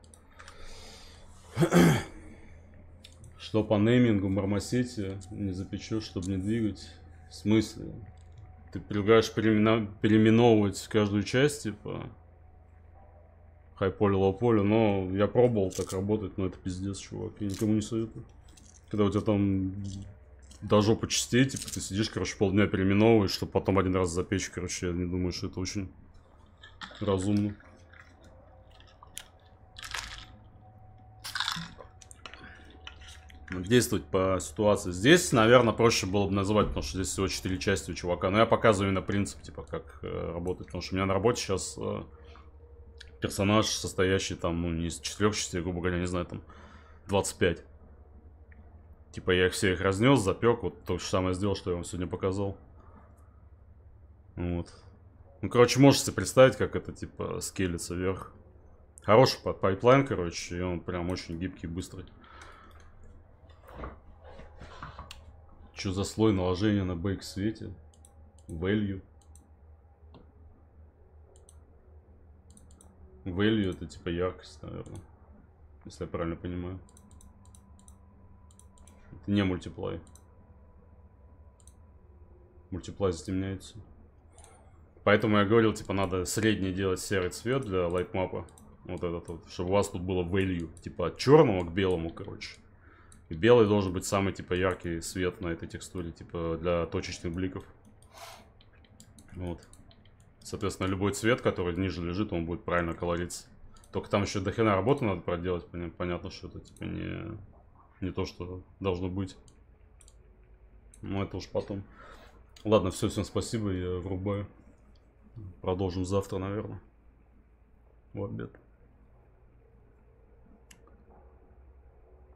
Что по неймингу мармосете не запечешь, чтобы не двигать? В смысле? Ты предлагаешь переимена... переименовывать каждую часть, типа хай-поле, лоу-поле, но я пробовал, так работать, но это пиздец, чувак, я никому не советую. Когда у тебя там до жопы частей, типа ты сидишь, короче, полдня переименовываешь, чтобы потом один раз запечь, короче, я не думаю, что это очень разумно. Действовать по ситуации. Здесь, наверное, проще было бы называть, потому что здесь всего четыре части у чувака. Но я показываю именно принцип, типа, как э, работать. Потому что у меня на работе сейчас э, персонаж, состоящий там, ну, не из четырех частей, грубо говоря, не знаю, там, двадцать пять. Типа, я их все их разнес, запек, вот то же самое сделал, что я вам сегодня показал. Вот. Ну, короче, можете представить, как это, типа, скелется вверх. Хороший пайплайн, короче, и он прям очень гибкий, быстрый. Что за слой наложения на бейк свете? Value. Value это типа яркость, наверное. Если я правильно понимаю. Это не мультиплай. Мультиплай затемняется. Поэтому я говорил, типа, надо средний делать серый цвет для лайтмапа. Вот этот вот. Чтобы у вас тут было value. Типа от черного к белому, короче. И белый должен быть самый, типа, яркий свет на этой текстуре, типа, для точечных бликов. Вот. Соответственно, любой цвет, который ниже лежит, он будет правильно колориться. Только там еще дохрена работы надо проделать. Понятно, что это, типа, не, не то, что должно быть. Но это уж потом. Ладно, все, всем спасибо, я врубаю. Продолжим завтра, наверное. В обед.